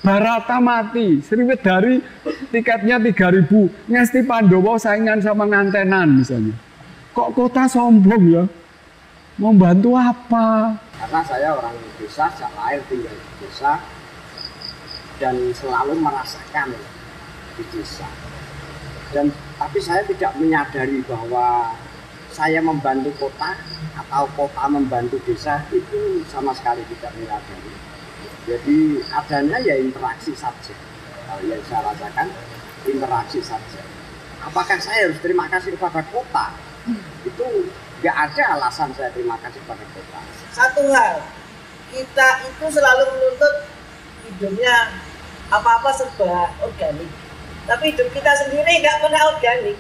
Barata mati, Sriwedari tiketnya 3.000, Ngesti Pandowo saingan sama Ngantenan misalnya. Kok kota sombong ya? Mau bantu apa? Karena saya orang desa, sejak lahir tinggal di desa dan selalu merasakan di desa. Tapi saya tidak menyadari bahwa saya membantu kota atau kota membantu desa, itu sama sekali tidak menyadari. Jadi adanya ya interaksi saja. Yang saya rasakan interaksi saja. Apakah saya harus terima kasih kepada kota? Itu nggak ada alasan saya terima kasih kepada kota. Satu hal, kita itu selalu menuntut hidupnya apa-apa serba organik. Tapi hidup kita sendiri nggak pernah organik.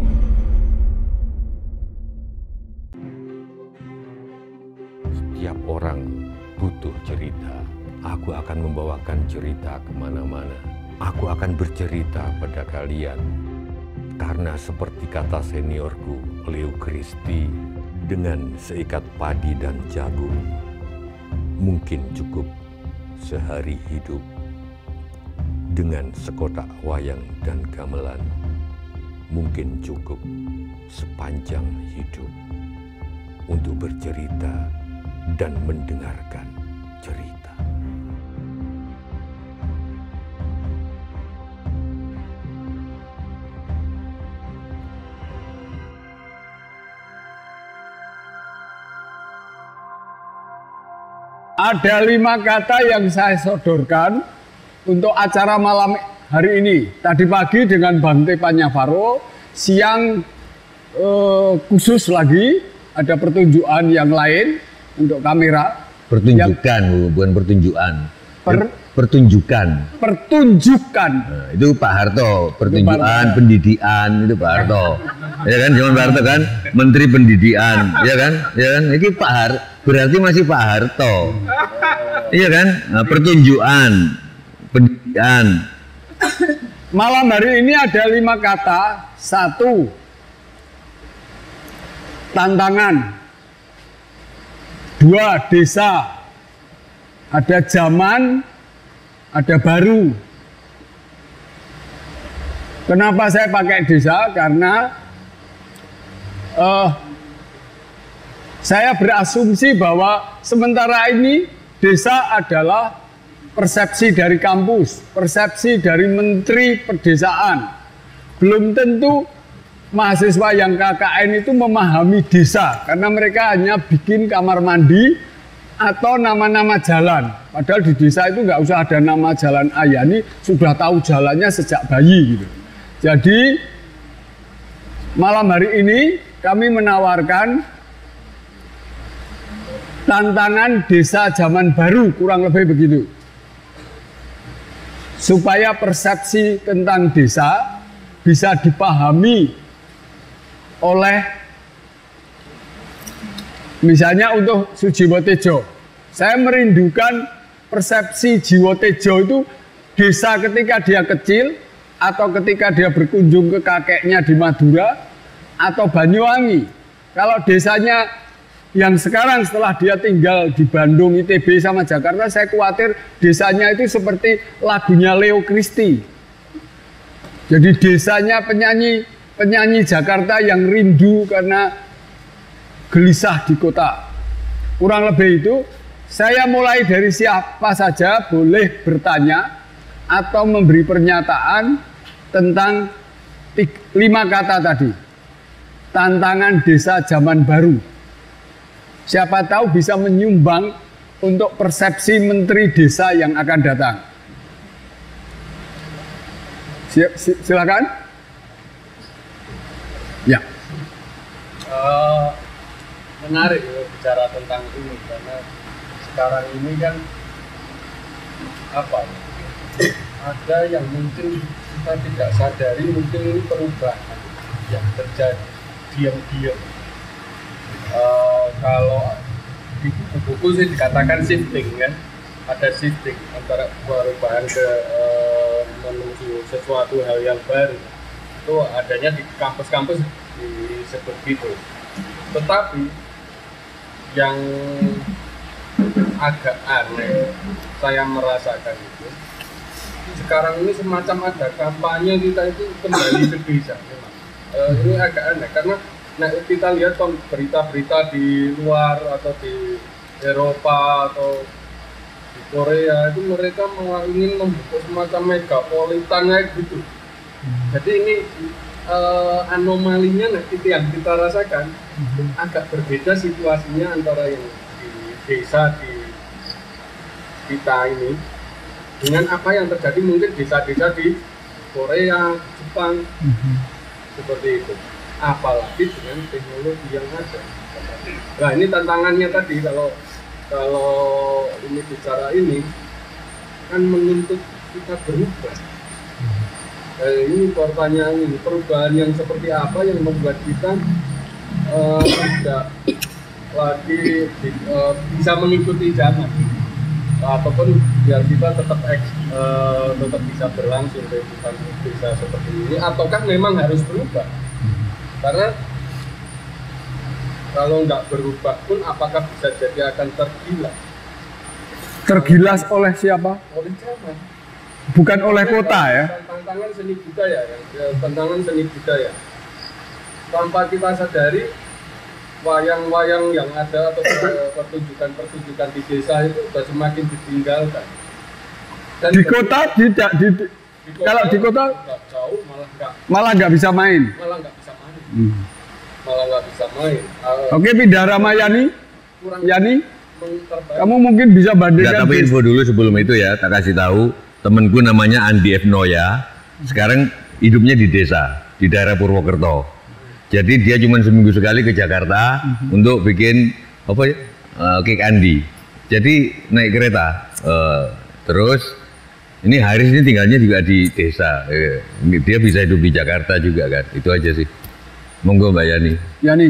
Setiap orang butuh cerita. Aku akan membawakan cerita kemana-mana. Aku akan bercerita pada kalian. Karena seperti kata seniorku, Leo Christie, dengan seikat padi dan jagung, mungkin cukup sehari hidup. Dengan sekotak wayang dan gamelan, mungkin cukup sepanjang hidup untuk bercerita dan mendengarkan cerita. Ada 5 kata yang saya sodorkan untuk acara malam hari ini. Tadi pagi dengan Bang Tepanyavaro, siang khusus lagi ada pertunjukan yang lain untuk kamera. Pertunjukan, bukan pertunjukan. Pertunjukan. Pertunjukan. Nah, itu Pak Harto, pertunjukan, pendidikan itu Pak Harto. Ya kan, zaman Pak Harto kan, Menteri Pendidikan, ya kan? Ya kan? Ini Pak Harto, berarti masih Pak Harto. Iya kan? Nah, pertunjukan, pendidikan. Malam hari ini ada 5 kata. 1, tantangan. 2, desa. Ada zaman, ada baru. Kenapa saya pakai desa? Karena saya berasumsi bahwa sementara ini desa adalah persepsi dari kampus, persepsi dari Menteri Pedesaan. Belum tentu mahasiswa yang KKN itu memahami desa, karena mereka hanya bikin kamar mandi atau nama-nama jalan. Padahal di desa itu nggak usah ada nama jalan Ayani, sudah tahu jalannya sejak bayi gitu. Jadi malam hari ini kami menawarkan tantangan desa zaman baru, kurang lebih begitu. Supaya persepsi tentang desa bisa dipahami oleh, misalnya untuk Sujiwo Tejo. Saya merindukan persepsi Jiwo Tejo itu desa ketika dia kecil, atau ketika dia berkunjung ke kakeknya di Madura, atau Banyuwangi. Kalau desanya yang sekarang setelah dia tinggal di Bandung, ITB sama Jakarta, saya khawatir desanya itu seperti lagunya Leo Christie. Jadi desanya penyanyi Jakarta yang rindu karena gelisah di kota. Kurang lebih itu. Saya mulai dari siapa saja boleh bertanya atau memberi pernyataan tentang 5 kata tadi. Tantangan desa zaman baru. Siapa tahu bisa menyumbang untuk persepsi menteri desa yang akan datang. Silakan. Ya. Menarik ya bicara tentang ini, karena sekarang ini kan apa? Ada yang mungkin kita tidak sadari, mungkin ini perubahan yang terjadi diam-diam. Kalau di buku-buku sih dikatakan shifting kan, ada shifting antara perubahan ke menuju sesuatu hal yang baru. Itu adanya di kampus-kampus disebut gitu. Tetapi yang agak aneh saya merasakan itu, sekarang ini semacam ada kampanye kita itu kembali ke desa memang. Ini agak aneh karena kita lihat berita-berita di luar atau di Eropa atau di Korea itu mereka ingin membuat semacam megapolitan kayak gitu. Jadi ini anomalinya itu yang kita rasakan agak berbeda situasinya antara yang di desa di kita ini dengan apa yang terjadi mungkin desa-desa di Korea, Jepang, seperti itu. Apalagi dengan teknologi yang ada. Nah ini tantangannya tadi kalau ini bicara ini kan menuntut kita berubah. Ini pertanyaan ini perubahan yang seperti apa yang membuat kita tidak lagi bisa mengikuti zaman ataupun biar kita tetap bisa berlangsung kehidupan bisa seperti ini ataukah memang harus berubah karena kalau nggak berubah pun apakah bisa jadi akan tergilas oleh siapa? Oleh zaman. Bukan oleh kota ya? Tantangan seni budaya tantangan seni budaya tanpa kita sadari wayang-wayang yang ada atau pertunjukan di desa itu sudah semakin ditinggalkan. Dan di kota tidak kalau di kota jauh malah nggak bisa main. Oke, Pindah Ramayani, Yani, kamu mungkin bisa bandingkan. Tapi info dulu sebelum itu ya, tak kasih tahu temanku namanya Andi F. Noya. Sekarang hidupnya di desa di daerah Purwokerto. Jadi dia cuma seminggu sekali ke Jakarta untuk bikin cake Andi. Jadi naik kereta. Terus ini Haris ini tinggalnya juga di desa. Dia bisa hidup di Jakarta juga kan. Itu aja sih. Monggo Mbak Yani. Yani.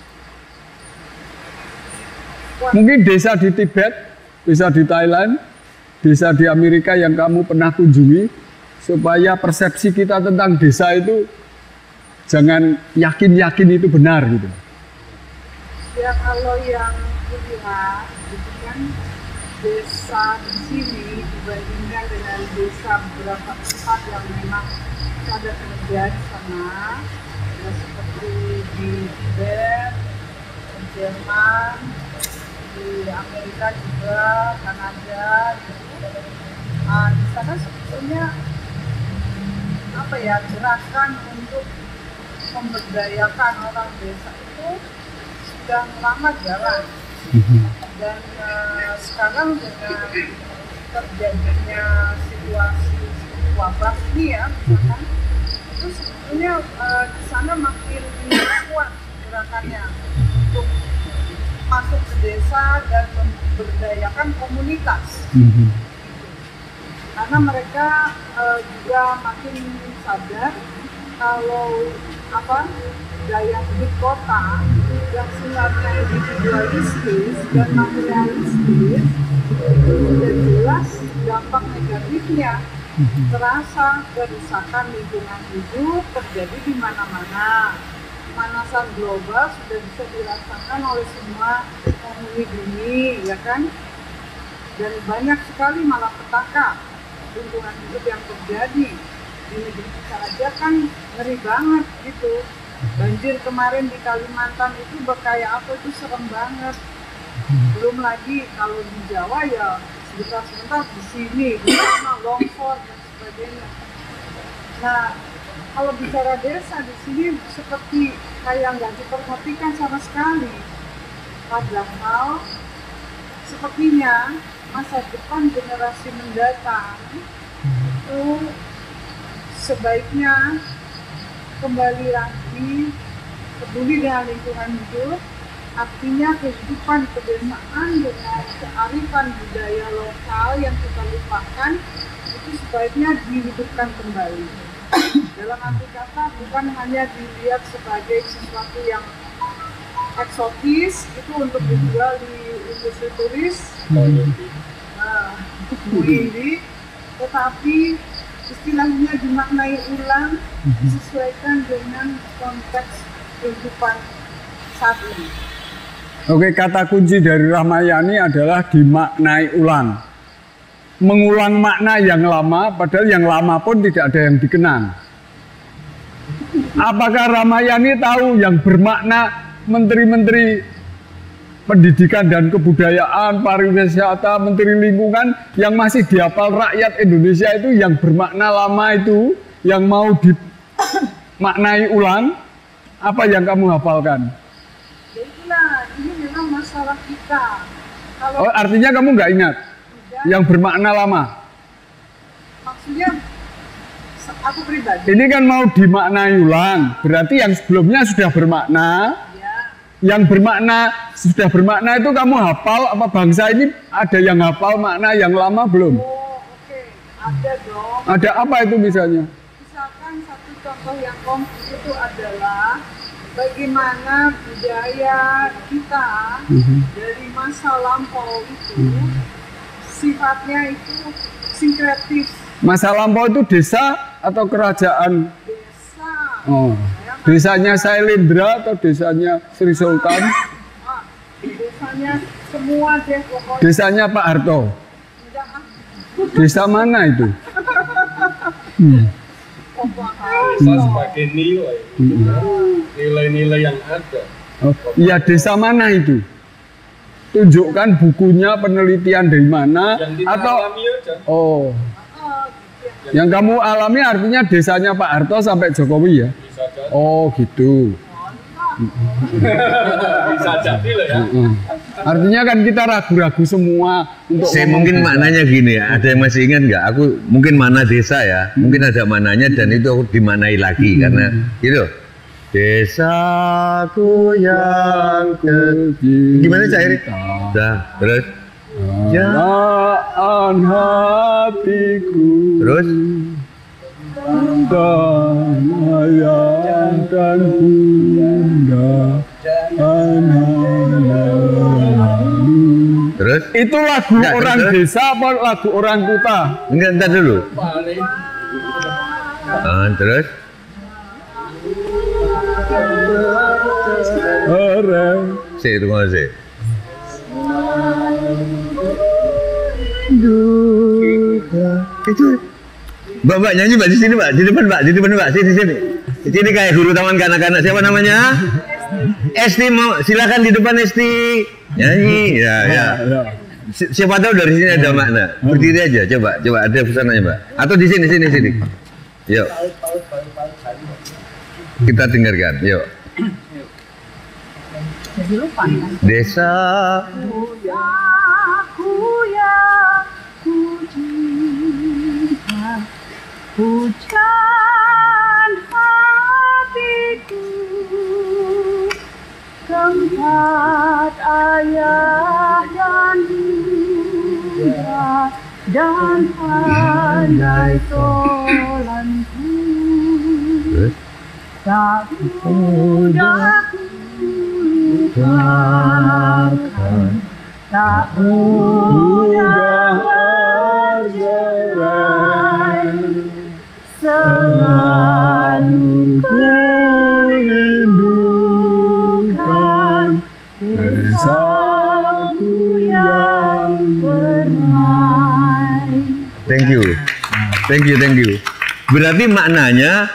Mungkin desa di Tibet, desa di Thailand, desa di Amerika yang kamu pernah kunjungi, supaya persepsi kita tentang desa itu jangan yakin itu benar gitu. Ya kalau yang dilihat itu kan desa di sini dibandingkan dengan desa beberapa tempat yang memang ada kerja di sana, ya, seperti di Tibet, di Jerman, di Amerika juga, Kanada, gitu. Di sana sebetulnya gerakan untuk memberdayakan orang desa itu sudah lama jalan. Dan sekarang dengan terjadinya situasi wabah ini ya, misalkan, itu sebetulnya di sana makin kuat gerakannya untuk masuk ke desa dan memberdayakan komunitas. Karena mereka juga makin sadar kalau gaya hidup kota yang sifatnya individualistis dan materialistis itu sudah jelas dampak negatifnya terasa. Kerusakan lingkungan hidup terjadi di mana-mana. Pemanasan global sudah bisa dirasakan oleh semua penghuni bumi, ya kan? Dan banyak sekali malapetaka lingkungan hidup yang terjadi di negeri kita aja kan ngeri banget gitu. Banjir kemarin di Kalimantan itu kayak apa itu serem banget. Belum lagi kalau di Jawa ya sebentar di sini di sana longsor dan sebagainya. Nah kalau bicara desa di sini seperti kayak nggak diperhatikan sama sekali. Padahal sepertinya masa depan generasi mendatang itu sebaiknya kembali lagi peduli dengan lingkungan hidup, artinya kehidupan pedesaan dengan kearifan budaya lokal yang kita lupakan itu sebaiknya dihidupkan kembali. Dalam arti kata bukan hanya dilihat sebagai sesuatu yang eksotis itu untuk dijual di industri turis, tetapi istilahnya dimaknai ulang, disesuaikan dengan konteks kehidupan saat ini. Oke, kata kunci dari Ramayani adalah dimaknai ulang. mengulang makna yang lama, padahal yang lama pun tidak ada yang dikenang. Apakah Ramayani tahu yang bermakna menteri-menteri pendidikan dan kebudayaan, pariwisata, menteri lingkungan yang masih dihafal rakyat Indonesia itu yang bermakna lama itu, yang mau dimaknai ulang, apa yang kamu hafalkan? Ya itulah, ini memang masalah kita. Kalau Oh, artinya kamu nggak ingat yang bermakna lama? maksudnya aku pribadi, Ini kan mau dimaknai ulang, berarti yang sebelumnya sudah bermakna. ya, Yang bermakna, sudah bermakna itu kamu hafal apa bangsa ini ada yang hafal makna yang lama belum? oh oke, ada dong. Ada apa itu misalnya? Misalkan satu contoh yang konkret itu adalah bagaimana budaya kita dari masa lampau itu sifatnya itu sinkretis Masa lampau itu desa atau kerajaan? desa. Oh, desanya Sailendra atau desanya Sri Sultan? Ah, desanya semua deh pokoknya. Desanya Pak Harto? Enggak, ah, Desa mana itu? pokoknya. Desa sebagai nilai-nilai yang ada. Oh, iya, desa mana itu? Tunjukkan bukunya, penelitian dari mana? Yang kita Atau alami aja. oh, Oh, gitu ya. yang kamu alami artinya desanya Pak Harto sampai Jokowi ya? Bisa jadi. Oh, gitu. Bisa jadi loh ya. Artinya kan kita ragu-ragu semua untuk Saya ngomong mungkin desa. maknanya gini ya, ada yang masih ingat nggak? Aku mungkin mana desa ya, mungkin ada mananya dan itu aku dimanai lagi karena gitu. Desaku yang kecil. gimana Cairi? Dah, terus Jalan hatiku terus dan ayah dan bunda terus itu lagu Nggak, orang terus? desa apa lagu orang kota? enggak entar dulu. Paling Terus Orang sih itu mau sih. Itu Mbak nyanyi Mbak di sini Mbak, di depan Mbak, sini sini. Di sini kayak guru taman kanak-kanak, siapa namanya? Esti, mau silakan di depan Esti nyanyi ya. Siapa tahu dari sini ada makna. Berdiri aja, coba ada pesannya Mbak. Atau di sini. Yuk. Kita dengarkan, yuk. Jadi lupa ya. Desa Aku yang ku cinta, hujan hatiku, tempat ayah dan bunda dan pandai tolanku, Terus? tak mudah ku lupakan, tak mudah bercerai, selalu ku rindukan desaku yang permai. Thank you. Berarti maknanya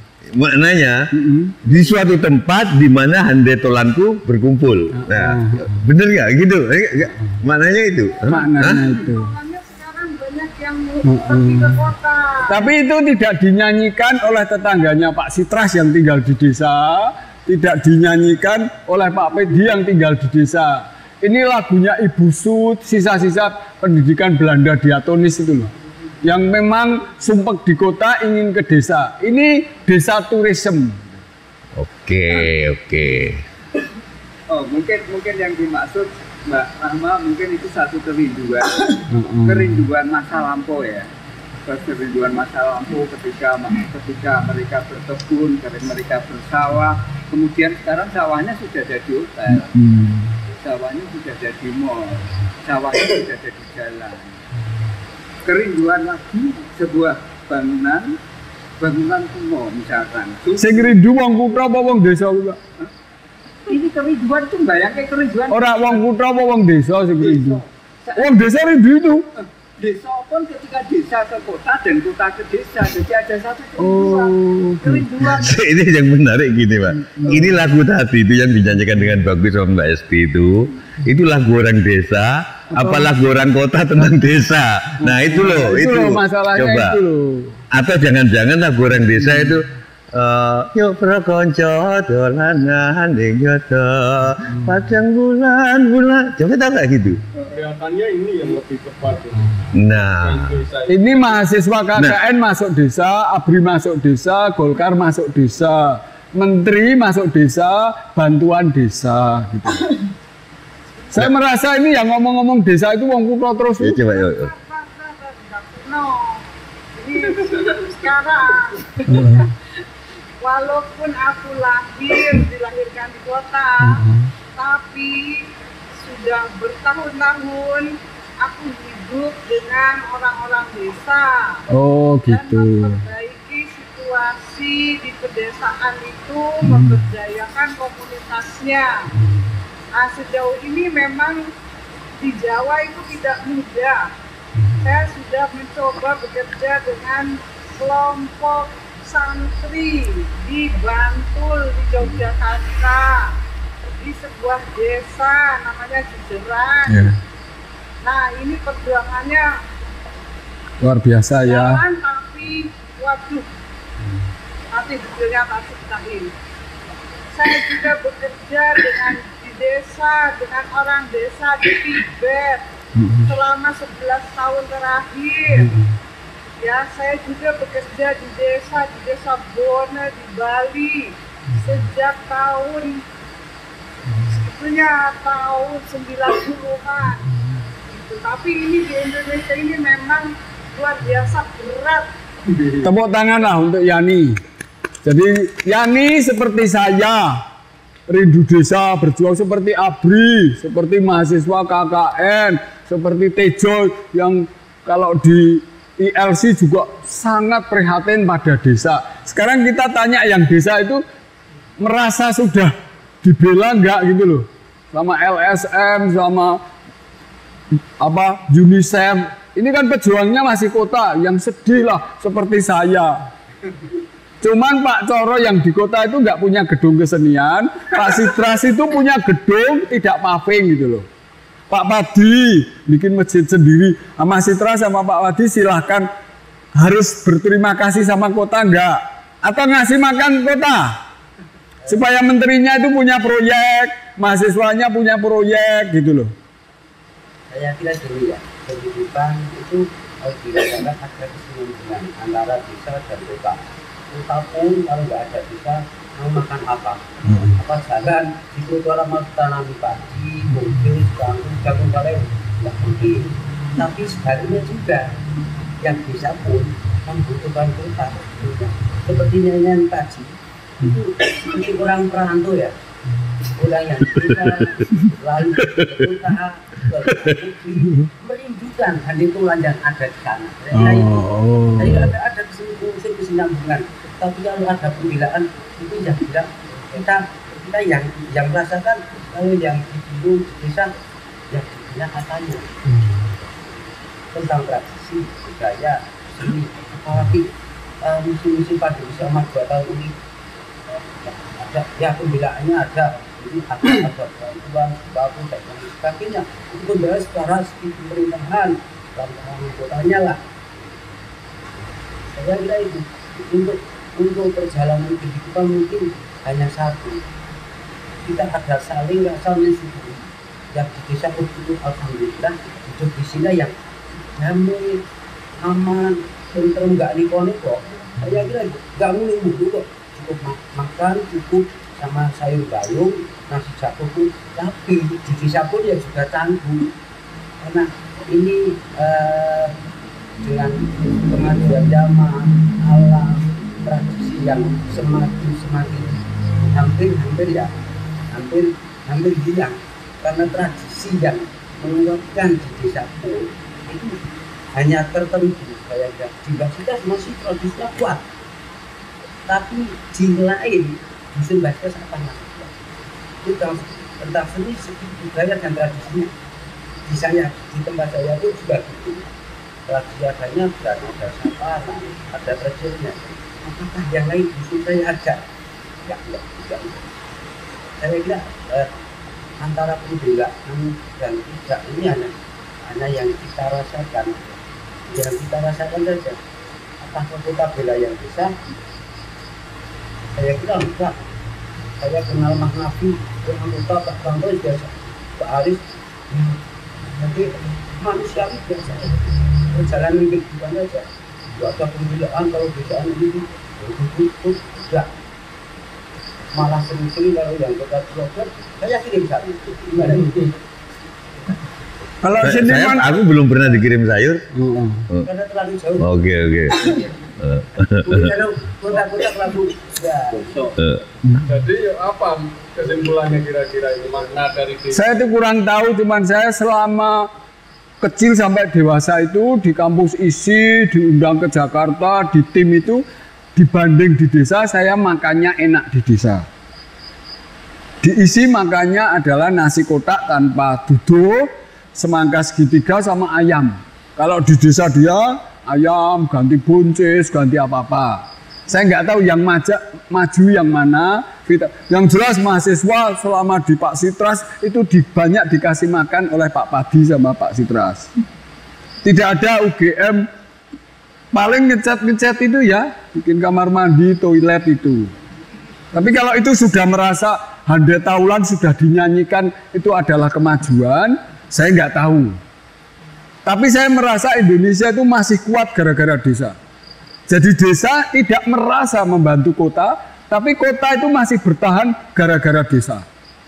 di suatu tempat di mana handai tolanku berkumpul. Nah, bener nggak gitu? Maknanya itu. maknanya itu. Makanya sekarang banyak yang pergi ke kota. Tapi itu tidak dinyanyikan oleh tetangganya Pak Sitras yang tinggal di desa, tidak dinyanyikan oleh Pak Pedi yang tinggal di desa. Ini lagunya Ibu Sud, sisa-sisa pendidikan Belanda diatonis itu loh. Yang memang sumpek di kota ingin ke desa. Ini desa turisme. Oke. Oh, mungkin yang dimaksud Mbak Rahma mungkin itu satu kerinduan, kerinduan masa lampau ya. Kerinduan masa lampau ketika mereka berkebun, ketika mereka bersawah, kemudian sekarang sawahnya sudah jadi hotel, sawahnya sudah jadi mall, sawahnya sudah jadi jalan. Kerinduan lagi sebuah bangunan kuno misalkan. Sing rindu wong kutha apa wong desa kuwi, Pak? Ini kerinduan tuh bayangke kerinduan. Ora wong kutha apa wong desa sing rindu. Wong desa rindu itu. desa pun ketika desa ke kota dan kota ke desa, jadi ada satu kerinduan. Ini yang menarik gini Pak, ini lagu tadi itu yang dinyanyikan dengan bagus sama Mbak Esti itu lagu orang desa, apa lagu orang kota tentang desa. Nah itu loh, itu masalahnya. Coba. Itu loh. Atau jangan-jangan lagu orang desa itu yuk prakonco dolanan ning yodo padang bulan coba tahu nggak gitu? Kelihatannya ini yang lebih tepat. Nah, ini mahasiswa KKN masuk desa, ABRI masuk desa, Golkar masuk desa, Menteri masuk desa, bantuan desa gitu. Saya merasa ini yang ngomong-ngomong desa itu wong kutha terus. Ya, coba yuk. Ini sekarang walaupun aku dilahirkan di kota, tapi sudah bertahun-tahun aku hidup dengan orang-orang desa. Oh gitu. Dan memperbaiki situasi di pedesaan itu, memberdayakan komunitasnya. Nah, sejauh ini memang di Jawa itu tidak mudah. Saya sudah mencoba bekerja dengan kelompok santri di Bantul, di Yogyakarta, di sebuah desa namanya Jujeran. Yeah. Nah, ini perjuangannya Luar biasa ya. jalan, tapi waduh, nanti videonya tak ceritain. Saya juga bekerja di desa, dengan orang desa di Tibet selama 11 tahun terakhir. Ya, saya juga bekerja di desa Bone di Bali sejak tahun sebetulnya tahun 90-an. Gitu. Tapi ini di Indonesia ini memang luar biasa berat. Tepuk tangan lah untuk Yani. Jadi Yani seperti saya, rindu desa, berjuang seperti ABRI, seperti mahasiswa KKN, seperti Tejo yang kalau di ILC juga sangat prihatin pada desa. Sekarang kita tanya yang desa itu merasa sudah dibela enggak gitu loh, sama LSM, sama apa UNICEF. Ini kan pejuangnya masih kota, yang sedih lah seperti saya. Cuman Pak Coro yang di kota itu nggak punya gedung kesenian, Pak Sitras itu punya gedung tidak paving gitu loh. Pak Padi bikin masjid sendiri, sama Sitras sama Pak Padi silahkan, harus berterima kasih sama kota enggak? Atau ngasih makan kota? Supaya menterinya itu punya proyek, mahasiswanya punya proyek gitu loh. Saya kira dulu ya, kehidupan itu harus dirasakan ada kesinambungan antara desa dan kota. Kota pun kalau nggak ada desa, mau makan apa? Apa jalan di trotoar mau tanami padi, mobil, jagung kaleng, nggak mungkin. Tapi sebaliknya juga, yang desa pun membutuhkan kota. Sepertinya yang tadi itu seperti orang perantau ya, orang yang desa lalu ke kota, merindukan hantulan yang ada di sana. Jadi kalau ada kesinambungan, tapi kalau ada pembelaan itu yang bilang kita yang merasakan, kalau yang di desa yang punya katanya tentang tradisi budaya seni, apalagi musim-musim pada usia 2 tahun ini ada ya pembelaannya ada. Jadi ada bantuan sembako dan sebagainya itu pembela secara pemerintahan dan kotanya lah. Saya kira itu untuk perjalanan kehidupan mungkin hanya satu, kita ada saling rasa mensyukuri. Yang di desa betul alhamdulillah hidup di sini yang damai, aman, tentrem, nggak niko-niko. Saya kira nggak mulu-mulu kok, cukup makan, cukup sama sayur bayung, nasi jagung pun, tapi di desa pun ya juga tangguh. Karena ini dengan kemajuan zaman, alam, tradisi yang semakin hampir hilang. Karena tradisi yang menguatkan di desa pun itu hanya tertentu. Kayak di Baskas masih tradisinya kuat, tapi di lain dusun Baskas apa maksudnya? Itu tentang seni, segi budaya dan tradisinya. Di sana, di tempat saya itu juga gitu. adanya dan ada sapana, ada presiden. Apakah yang lain di saya ada? Enggak. Saya kira antara pembelaan dan tidak ini hanya yang kita rasakan saja. Apakah kita bela yang bisa? Saya kira enggak. Saya kenal Mas Nafi, kenal lupa Pak Bangko biasa, Pak Aris, nanti manusia biasa. Jalan kehidupan aja. Ada pembelaan kalau bedaan ini itu tidak. Malah sering-sering kalau yang kita belajar, saya kirim satu. Gimana itu? Kalau seniman, aku belum pernah dikirim sayur. Karena terlalu jauh. Oke. Kota-kota terlalu Jadi apa kesimpulannya kira-kira ini makna dari desa? saya itu kurang tahu, cuman saya selama kecil sampai dewasa itu di kampus isi, diundang ke Jakarta, di tim itu dibanding di desa, saya makannya enak di desa. Di isi makannya adalah nasi kotak tanpa duduk, semangka segitiga sama ayam. Kalau di desa dia ayam ganti buncis, ganti apa-apa. Saya nggak tahu yang maju yang mana. Yang jelas mahasiswa selama di Pak Sitras itu banyak dikasih makan oleh Pak Padi sama Pak Sitras. Tidak ada UGM paling ngecat itu ya, bikin kamar mandi, toilet itu. Tapi kalau itu sudah merasa Hande Taulan sudah dinyanyikan itu adalah kemajuan, saya nggak tahu. Tapi saya merasa Indonesia itu masih kuat gara-gara desa. Jadi desa tidak merasa membantu kota, tapi kota itu masih bertahan gara-gara desa.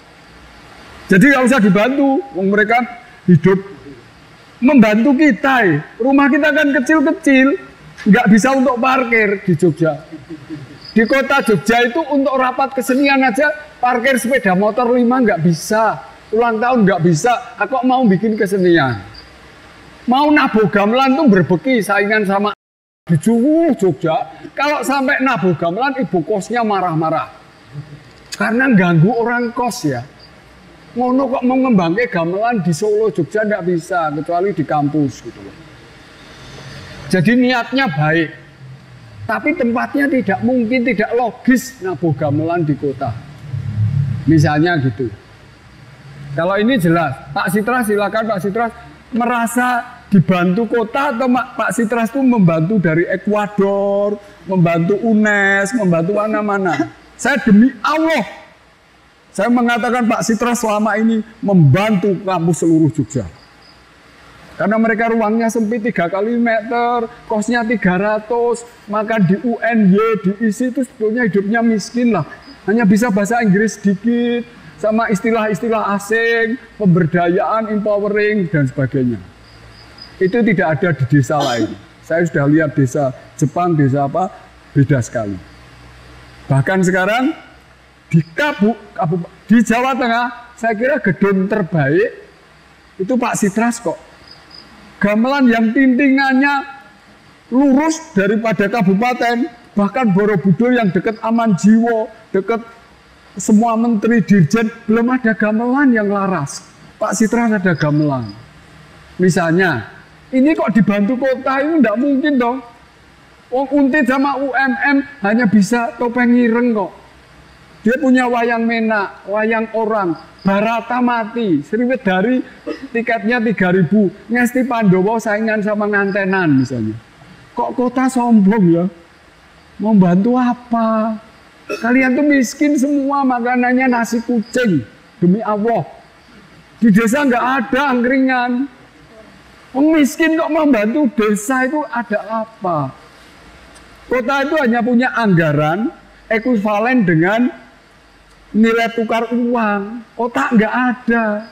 Jadi nggak usah dibantu, mereka hidup membantu kita. Rumah kita kan kecil-kecil, nggak bisa untuk parkir di Jogja. Di kota Jogja itu untuk rapat kesenian aja parkir sepeda motor 5 nggak bisa, ulang tahun nggak bisa. Aku mau bikin kesenian, mau nabuh gamelan tuh berbeki saingan sama di Jogja. Kalau sampai nabuh gamelan ibu kosnya marah-marah karena ganggu orang kos ya. Ngono kok mau ngembangke gamelan di Solo Jogja nggak bisa kecuali di kampus gitu loh. Jadi niatnya baik, tapi tempatnya tidak mungkin, tidak logis nabuh gamelan di kota. Misalnya gitu. Kalau ini jelas, Pak Sitras silakan Pak Sitras merasa dibantu kota atau Pak Sitras itu membantu dari Ekuador, membantu UNES, membantu mana-mana. Saya demi Allah, saya mengatakan Pak Sitras selama ini membantu kampus seluruh Jogja. Karena mereka ruangnya sempit 3 kali meter, kosnya 300, maka di UNY, di ISI itu sebetulnya hidupnya miskin lah. Hanya bisa bahasa Inggris sedikit, sama istilah-istilah asing, pemberdayaan, empowering, dan sebagainya. Itu tidak ada di desa lain. Saya sudah lihat desa Jepang, desa apa, beda sekali. Bahkan sekarang di Jawa Tengah, saya kira gedung terbaik itu Pak Sitras kok. Gamelan yang tintingannya lurus daripada kabupaten, bahkan Borobudur yang dekat Aman Jiwo, dekat semua menteri dirjen, belum ada gamelan yang laras. Pak Sitras ada gamelan. Misalnya, ini kok dibantu kota ini tidak mungkin dong. Wong Untit sama UMM hanya bisa topeng ireng kok. Dia punya wayang menak, wayang orang, Barata mati, Sriwedari tiketnya 3.000, Ngesti Pandowo saingan sama Ngantenan misalnya. Kok kota sombong ya? Mau bantu apa? Kalian tuh miskin semua, makanannya nasi kucing, demi Allah. Di desa nggak ada angkringan. Miskin kok membantu desa itu ada apa? Kota itu hanya punya anggaran ekuivalen dengan nilai tukar uang. Kota nggak ada.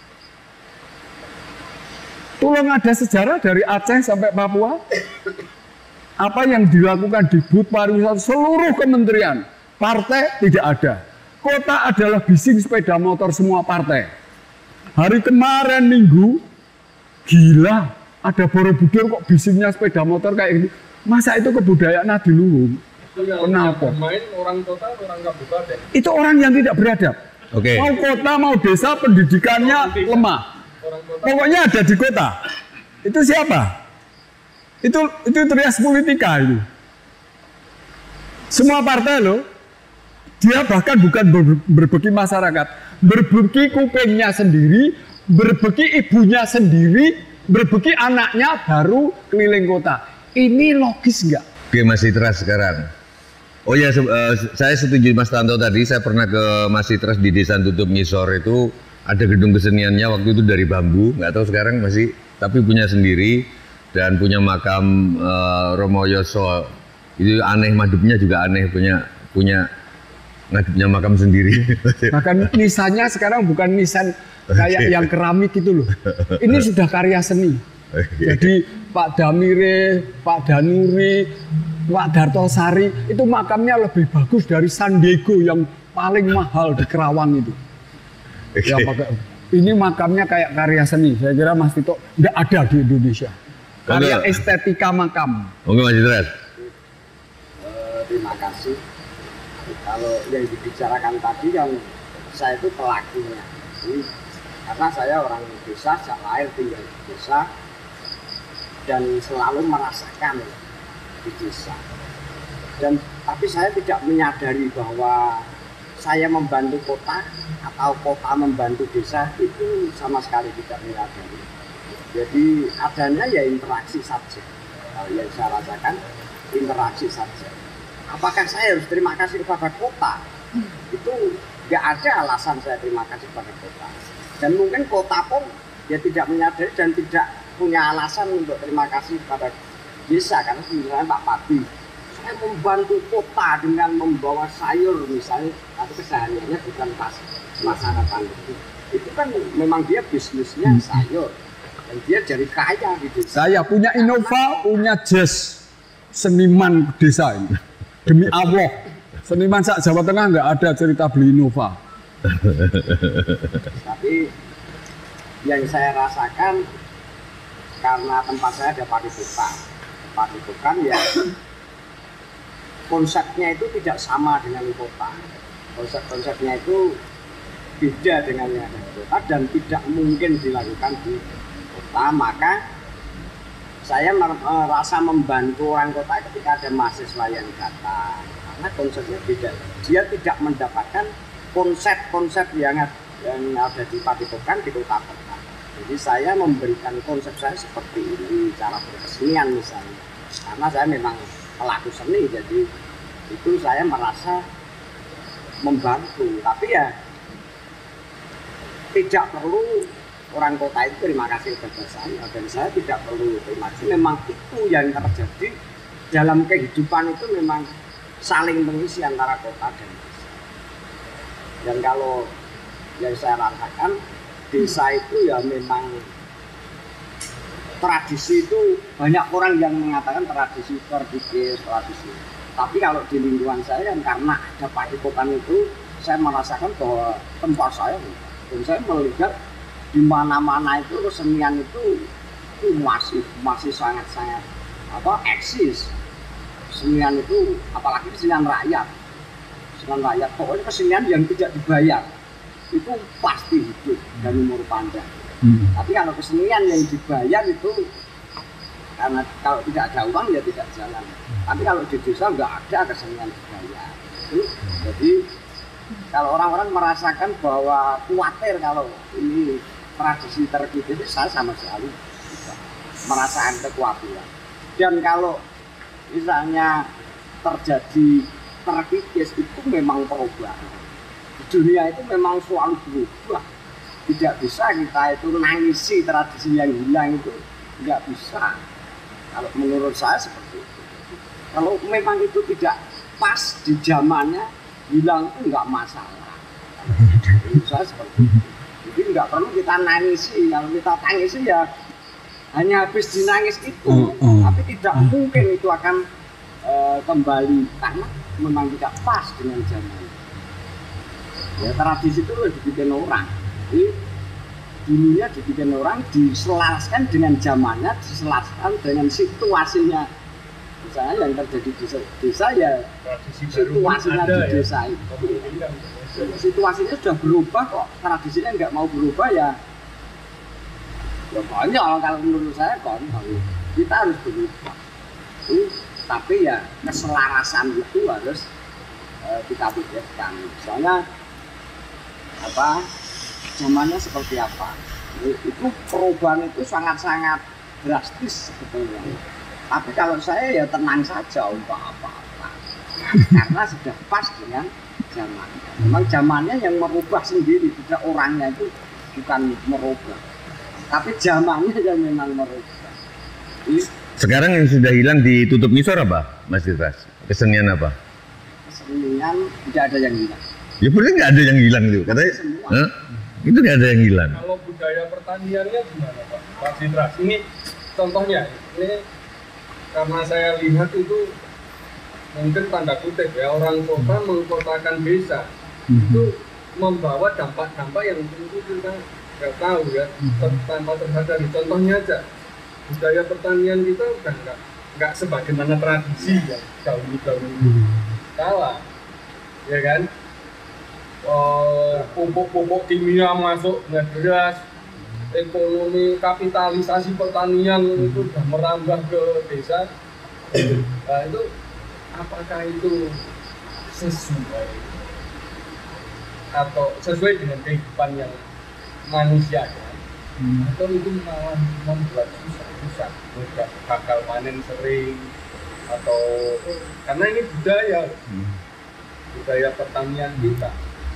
Tolong ada sejarah dari Aceh sampai Papua. Apa yang dilakukan di BUD pariwisata seluruh kementerian, partai tidak ada. Kota adalah bising sepeda motor semua partai. Hari kemarin Minggu, gila, ada Borobudur kok bisingnya sepeda motor kayak gini. Masa itu kebudayaan adiluhung? Kenapa? Main orang kota, orang kabupaten. Itu orang yang tidak beradab. Oke. Mau kota, mau desa, pendidikannya lemah. Pokoknya ada di kota. Itu siapa? Itu trias politika itu. Semua partai loh, dia bahkan bukan berbeki masyarakat, berbeki kupingnya sendiri, berbeki ibunya sendiri, berbeki anaknya baru keliling kota. Ini logis nggak? Oke, Mas Citras sekarang. Oh ya, saya setuju Mas Tanto tadi. Saya pernah ke Mas Citras di Desa Tutup Ngisor itu ada gedung keseniannya waktu itu dari bambu, nggak tahu sekarang masih, tapi punya sendiri dan punya makam Romo Yoso. Itu aneh, madepnya juga aneh, punya ngadepnya makam sendiri. Bahkan nisannya sekarang bukan nisan kayak yang keramik itu loh. Ini sudah karya seni. Jadi Pak Damire, Pak Danuri, Pak Dartosari itu makamnya lebih bagus dari San Diego yang paling mahal di Kerawang itu. Ya, ini makamnya kayak karya seni. Saya kira Mas Tito nggak ada di Indonesia. Karya estetika makam. Oke, Mas Citras. Terima kasih. Kalau yang dibicarakan tadi yang saya itu pelakunya. Jadi, karena saya orang desa, sejak lahir tinggal di desa dan selalu merasakan di desa. Tapi saya tidak menyadari bahwa saya membantu kota atau kota membantu desa, itu sama sekali tidak menyadari. Jadi adanya ya interaksi saja. Yang saya rasakan interaksi saja. Apakah saya harus terima kasih kepada kota? Itu nggak ada alasan saya terima kasih kepada kota. Dan mungkin kota pun ya tidak menyadari dan tidak punya alasan untuk terima kasih kepada desa. Karena misalnya Pak Pati, saya membantu kota dengan membawa sayur misalnya, atau kesehariannya bukan pas masyarakat itu kan memang dia bisnisnya sayur dan dia jadi kaya di desa. Saya punya Innova, punya jazz, seniman desa ini. Demi Allah, seniman sak Jawa Tengah nggak ada cerita beli Innova. Tapi yang saya rasakan karena tempat saya ada padepokan. Padepokan ya konsepnya itu tidak sama dengan kota. Konsepnya itu beda dengan yang ada di kota dan tidak mungkin dilakukan di kota. Maka saya merasa membantu orang kota ketika ada mahasiswa yang datang, karena konsepnya beda. Dia tidak mendapatkan konsep-konsep yang ada di padepokan di kota-kota. Jadi saya memberikan konsep saya seperti ini, cara berkesenian misalnya. Karena saya memang pelaku seni, jadi itu saya merasa membantu. Tapi ya tidak perlu orang kota itu terima kasih kepada saya, dan saya tidak perlu terima kasih. Memang itu yang terjadi dalam kehidupan, itu memang saling mengisi antara kota dan desa. Dan kalau yang saya rasakan, desa itu ya memang tradisi itu banyak orang yang mengatakan tradisi tradisi. Tapi kalau di lingkungan saya yang karena ada padepokan itu, saya merasakan bahwa tempat saya, dan saya melihat di mana-mana itu kesenian itu masih sangat-sangat eksis. Kesenian itu apalagi kesenian rakyat. Pokoknya kesenian yang tidak dibayar itu pasti hidup dan umur panjang. Tapi kalau kesenian yang dibayar itu, karena kalau tidak ada uang ya tidak jalan. Tapi kalau di desa nggak ada kesenian dibayar. Jadi kalau orang-orang merasakan bahwa khawatir kalau ini tradisi terkikis, saya sama sekali merasakan kekhawatiran. Dan kalau misalnya terjadi terkikis, itu memang perubahan. Di dunia itu memang selalu berubah. Tidak bisa kita itu nangisi tradisi yang hilang itu, nggak bisa. Kalau menurut saya seperti itu. Kalau memang itu tidak pas di zamannya, hilang itu nggak masalah. Menurut saya seperti itu. Jadi nggak perlu kita nangisi. Kalau kita tangisi ya hanya habis dinangis itu. Tapi tidak mungkin itu akan kembali karena memang tidak pas dengan zaman. Ya, tradisi itu dibikin orang. Jadi dulunya dibikin orang, diselaraskan dengan zamannya, diselaraskan dengan situasinya. Misalnya yang terjadi di desa ya situasinya di desa itu. Situasinya sudah berubah kok, tradisinya nggak mau berubah ya konyol kalau menurut saya konyol. kita harus berubah. Tapi ya keselarasan itu harus kita pikirkan. Soalnya apa zamannya seperti apa? Itu perubahan itu sangat-sangat drastis sebetulnya. Tapi kalau saya ya tenang saja untuk apa-apa. Karena sudah pas dengan zaman. Memang zamannya yang merubah sendiri, tidak orangnya itu bukan merubah. Tapi zamannya yang memang merubah. Sekarang yang sudah hilang ditutup ngisor apa, Mas Ditras? Kesenian apa? Kesenian tidak ada yang hilang. Ya berarti nggak ada yang hilang itu, katanya. Itu nggak ada yang hilang. Kalau budaya pertaniannya gimana Pak? Pak Ditras, ini contohnya, ini karena saya lihat itu mungkin tanda kutip ya, orang kota mengkotakan desa itu membawa dampak-dampak yang tentu kita nggak tahu ya, tanpa tersadari. Contohnya aja, budaya pertanian kita udah nggak sebagaimana tradisi ya dahulu kala, ya kan? Pupuk kimia masuk ngederas, ekonomi kapitalisasi pertanian itu sudah merambah ke desa. Nah, itu apakah itu sesuai atau sesuai dengan kehidupan yang manusia ya? Atau itu malah membuat susah, gagal panen sering, atau karena ini budaya pertanian kita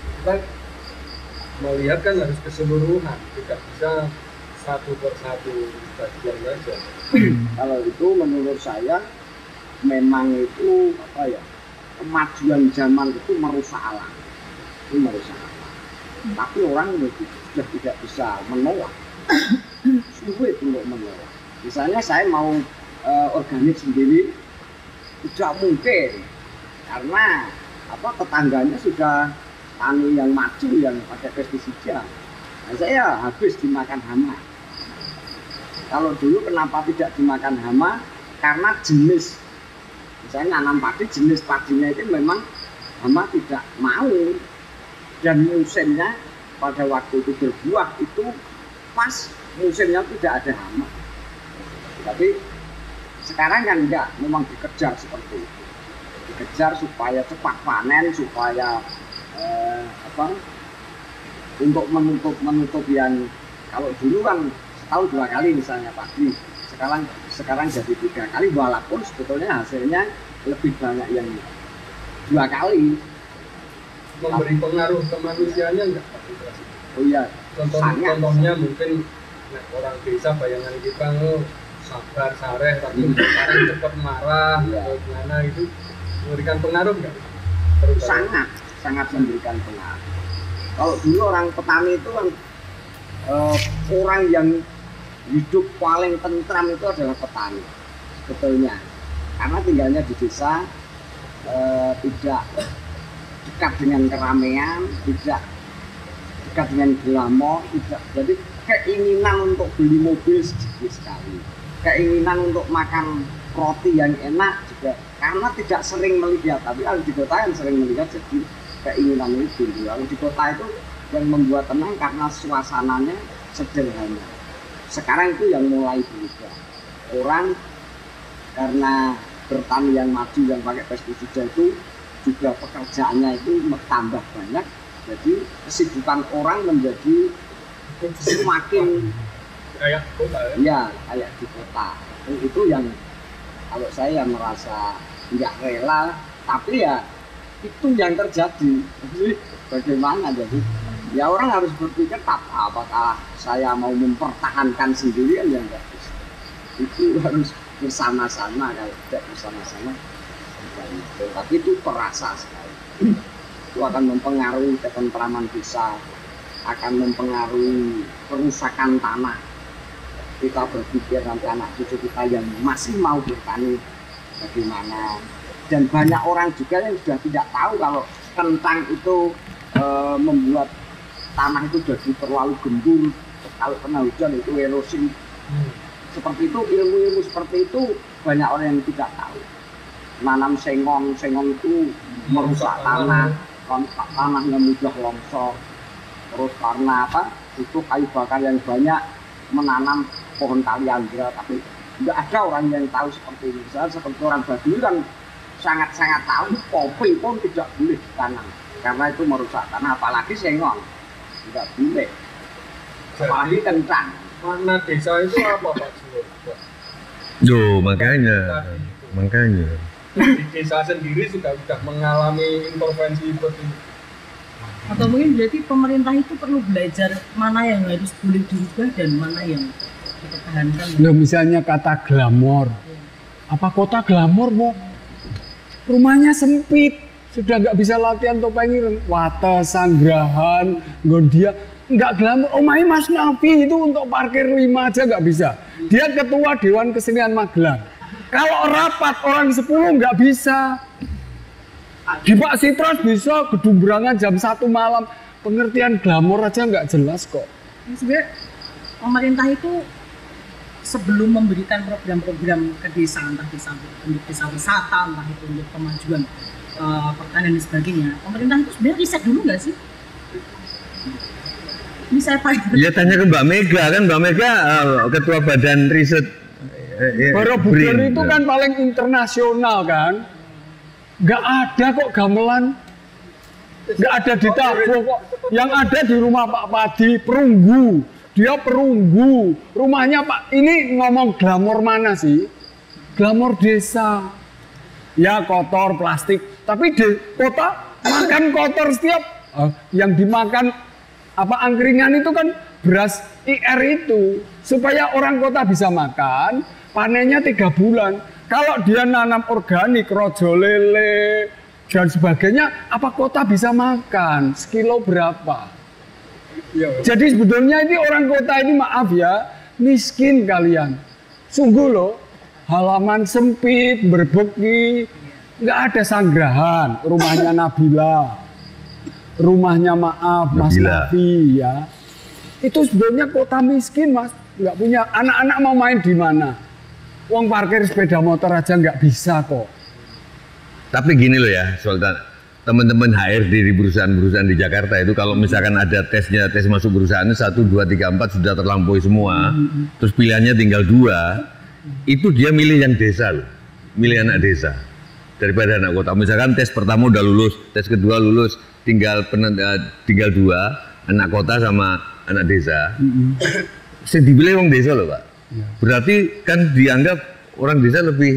melihat kan harus keseluruhan, tidak bisa satu persatu bagian saja. Kalau itu menurut saya memang itu apa ya, kemajuan zaman itu merusak alam, itu merusak alam. Tapi orang itu sudah tidak bisa menolak, sulit untuk menolak. Misalnya saya mau organik sendiri tidak mungkin, karena apa, tetangganya sudah tani yang maju yang pakai pestisida. Nah, saya habis dimakan hama. Kalau dulu kenapa tidak dimakan hama? Karena jenis, misalnya nanam padi, jenis padinya itu memang hama tidak mau, dan musimnya pada waktu itu berbuah itu pas musimnya tidak ada hama. Tapi sekarang kan enggak, memang dikejar seperti itu, dikejar supaya cepat panen, supaya untuk menutup yang kalau dulu kan setahun 2 kali misalnya padi, sekarang jadi 3 kali, walaupun sebetulnya hasilnya lebih banyak yang 2 kali. Memberi pengaruh ke manusianya enggak Pak? Oh iya, contohnya mungkin orang desa bayangan kita sabar sareh, tapi sekarang cepat marah atau gimana, itu memberikan pengaruh enggak? Sangat memberikan pengaruh. Kalau dulu orang petani itu kan orang yang hidup paling tentram itu adalah petani sebetulnya, karena tinggalnya di desa, tidak dekat dengan keramaian, tidak dekat dengan glamor, tidak. Jadi keinginan untuk beli mobil sedikit sekali, keinginan untuk makan roti yang enak juga, karena tidak sering melihat. Tapi kalau di kota yang sering melihat, jadi keinginan itu. Kalau di kota itu yang membuat tenang karena suasananya sederhana. Sekarang itu yang mulai berubah. Orang karena bertani yang maju yang pakai pestisida itu juga pekerjaannya itu tambah banyak. Jadi kesibukan orang menjadi semakin kayak kota ya? Ya, kayak di kota. Itu yang kalau saya merasa nggak rela, tapi ya itu yang terjadi. Jadi bagaimana, jadi ya orang harus berpikir apakah saya mau mempertahankan sendirian, ya enggak bisa. Itu harus bersama-sama, kalau tidak bersama-sama itu. Tapi itu terasa sekali. Itu akan mempengaruhi ketentraman desa, akan mempengaruhi kerusakan tanah. Kita berpikir nanti anak cucu kita yang masih mau bertani bagaimana. Dan banyak orang juga yang sudah tidak tahu kalau kentang itu membuat tanah itu jadi terlalu gembur, kalau kena hujan itu erosi. Seperti itu, ilmu-ilmu seperti itu banyak orang yang tidak tahu. Nanam sengong itu merusak tanah, tanahnya mudah longsor. Terus karena apa? Itu kayu bakar yang banyak, menanam pohon kaliandra, tapi nggak ada orang yang tahu seperti ini. Misalnya seperti orang Baduy kan sangat-sangat tahu kopi pun tidak boleh ditanam karena itu merusak tanah, apalagi sengong nggak boleh, apalagi kencang. Makna desa itu apa Pak Jul? Duh, makanya. Di desa sendiri sudah mengalami intervensi seperti itu. Atau mungkin berarti pemerintah itu perlu belajar mana yang harus boleh dirubah dan mana yang dipertahankan. Loh, misalnya kata glamor, apa kota glamor mau? Rumahnya sempit, sudah nggak bisa latihan topeng ireng, wates, sanggrahan, gondia, nggak glamor. Omai Mas Nafi itu untuk parkir 5 aja nggak bisa. Dia ketua Dewan Kesenian Magelang. Kalau rapat orang 10 nggak bisa. Di Pak Sitros bisa gedubrangan jam 1 malam. Pengertian glamor aja nggak jelas kok. Sebenarnya pemerintah itu sebelum memberikan program-program ke desa, entah desa untuk desa wisata, entah itu untuk kemajuan pertanian dan sebagainya, pemerintah itu sebenarnya riset dulu nggak sih? Ini saya tanya. Ya tanya ke Mbak Mega kan, Mbak Mega ketua badan riset. Borobudur itu kan paling internasional kan. Nggak ada kok gamelan, nggak ada di Tabo kok. Yang ada di rumah Pak Padi, perunggu. Dia perunggu. Rumahnya Pak, ini ngomong glamor mana sih? Glamor desa. Ya kotor, plastik. Tapi di kota makan kotor setiap. Yang dimakan apa angkringan itu kan beras IR itu. Supaya orang kota bisa makan, panennya 3 bulan. Kalau dia nanam organik, rojo lele, dan sebagainya, apa kota bisa makan? Sekilo berapa? Jadi sebetulnya ini orang kota ini maaf ya, miskin kalian. Sungguh loh, halaman sempit, berbeki, nggak ada sanggrahan. Rumahnya Nabila, rumahnya maaf Mas Nafi ya. Itu sebetulnya kota miskin Mas, nggak punya anak-anak mau main di mana? Uang parkir sepeda motor aja nggak bisa kok. Tapi gini loh ya, Sultan, teman-teman HRD di perusahaan-perusahaan di Jakarta itu kalau misalkan ada tesnya, tes masuk perusahaannya 1, 2, 3, 4 sudah terlampaui semua, terus pilihannya tinggal 2, itu dia milih yang desa loh, milih anak desa daripada anak kota. Misalkan tes pertama udah lulus, tes kedua lulus, tinggal 2, anak kota sama anak desa. Saya dipilih orang desa loh Pak. Berarti kan dianggap orang desa lebih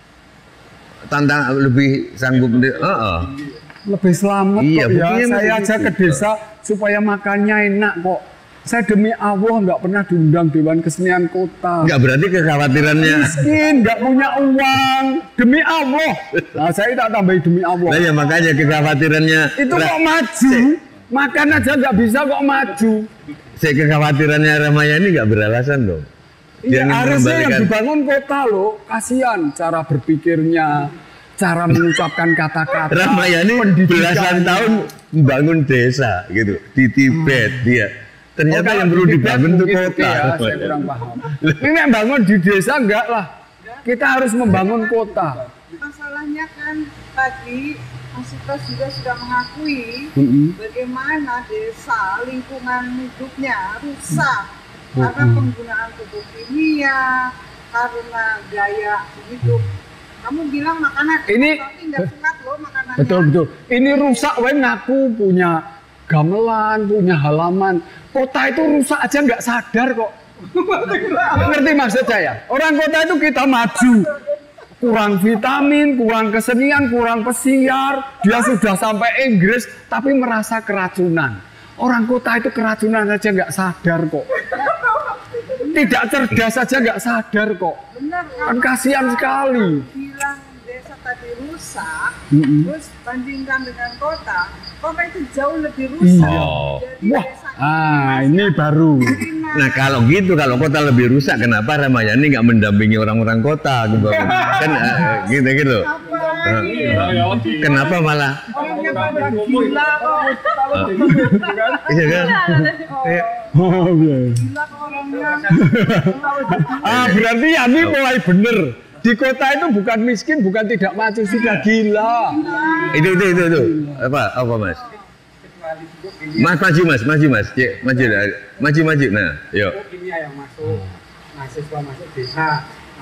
lebih sanggup, lebih selamat iya, kok ya. Saya aja gitu. ke desa supaya makannya enak kok. Saya demi Allah nggak pernah diundang Dewan Kesenian Kota. Nggak, berarti kekhawatirannya miskin, nggak punya uang, demi Allah. Nah, saya tak tambahin demi Allah. Nah ya makanya kekhawatirannya itu kok maju, makan aja nggak bisa kok maju. Saya kekhawatirannya Ramayani nggak beralasan dong. Iya, harusnya yang dibangun kota loh, kasihan cara berpikirnya, cara mengucapkan kata-kata. Ramayani belasan tahun membangun desa gitu di Tibet dia. Ternyata yang perlu dibangun itu kota. Ya, saya kurang paham. Ini bangun di desa enggak lah. Kita harus membangun kota. Masalahnya kan tadi Mas Sitros juga sudah mengakui bagaimana desa lingkungan hidupnya rusak. Karena penggunaan pupuk kimia, karena gaya hidup. Kamu bilang makanan ini nggak sehat loh makanannya. Betul. Ini rusak, ngaku punya gamelan, punya halaman. Kota itu rusak aja nggak sadar kok. Ngerti maksud saya? Orang kota itu kita maju. Kurang vitamin, kurang kesenian, kurang pesiar. Dia sudah sampai Inggris tapi merasa keracunan. Orang kota itu keracunan aja nggak sadar kok. Tidak cerdas saja nggak sadar kok. Benar, kan kasihan sekali. Bilang desa tadi rusak, terus bandingkan dengan kota itu jauh lebih rusak. Jadi wah, ini baru. Nah kalau gitu, kalau kota lebih rusak, kenapa Ramayani nggak mendampingi orang-orang kota? Kan gitu. Kenapa malah? Orangnya pada gila kok. Iya kan? Gila kok orangnya. Berarti Yani mulai bener. Di kota itu bukan miskin, bukan tidak maju, sudah gila. Itu. Apa Mas? Maju mas. Cik, maju. Nah, yuk. Kimia yang masuk, mahasiswa masuk desa,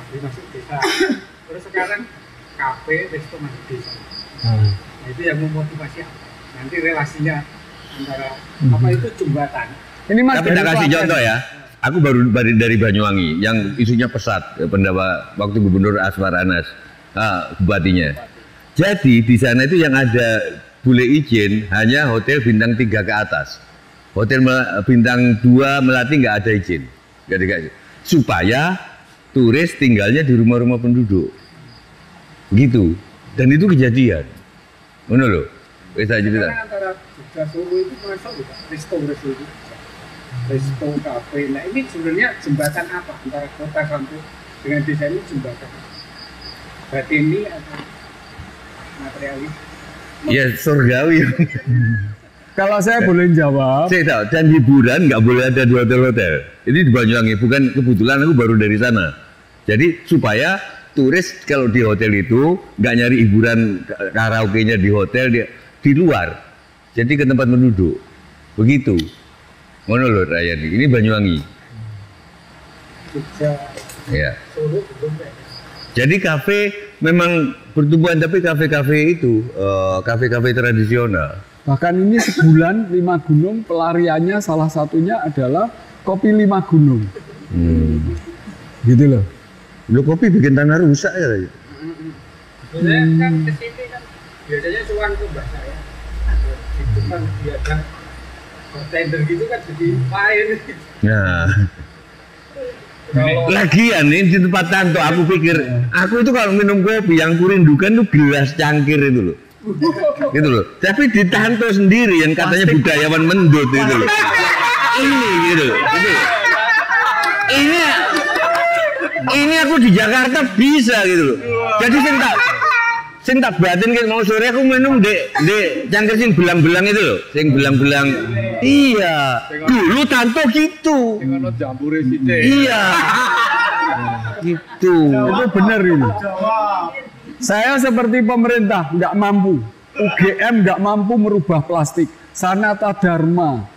pabrik masuk desa. Terus sekarang kafe, resto masuk desa. Nah, itu yang memotivasi apa? Nanti relasinya antara apa itu jembatan. Ini Mas Tapi tak kasih contoh ya. Aku baru dari Banyuwangi yang isunya pesat pendapat waktu Gubernur Aswar Anas, bupatinya. Jadi di sana itu yang ada boleh izin hanya hotel bintang 3 ke atas. Hotel bintang 2 Melati nggak ada izin, nggak dikasih. Supaya turis tinggalnya di rumah-rumah penduduk, gitu. Dan itu kejadian, mana loh? Bisa cerita. Karena antara Jogja Solo itu masuk resto itu. Resto, kafe. Nah ini sebenarnya jembatan apa antara kota kampung dengan desa ini jembatan batini atau materialis? Ya surgawi. Kalau saya boleh jawab, Saya tahu. Dan hiburan nggak boleh ada di hotel-hotel. Ini di Banyuwangi, bukan kebetulan aku baru dari sana. Jadi supaya turis kalau di hotel itu nggak nyari hiburan karaoke-nya di hotel, dia di luar. Jadi ke tempat penduduk. Begitu. Ngono lho Rayani, ini Banyuwangi. Jogja, Ya. Solo belum ya. Jadi kafe memang pertumbuhan, tapi kafe-kafe itu kafe-kafe tradisional. bahkan ini sebulan 5 gunung pelariannya salah satunya adalah kopi 5 gunung. Gitu loh. Lo kopi bikin tanah rusak ya. Biasanya kan kesini kan biasanya cuan ke mbak saya. Itu kan biasa bartender gitu kan jadi pahit. Nah. Lagian nih di tempat Tanto aku pikir aku itu kalau minum kopi yang kurindukan tuh gelas cangkir itu loh. Gitu loh. Tapi di Tanto sendiri yang katanya budayawan mendut itu loh. Ini gitu. Gitu. Ini aku di Jakarta bisa gitu loh. Jadi sing tak batin kayak mau sore aku minum dek cangkir sing belang-belang itu loh, sing belang-belang. Iya. Dulu Tanto gitu. Dengan jambure sithik. Iya. Gitu. Itu benar ini. Saya seperti pemerintah nggak mampu, UGM nggak mampu merubah plastik, Sanata Dharma,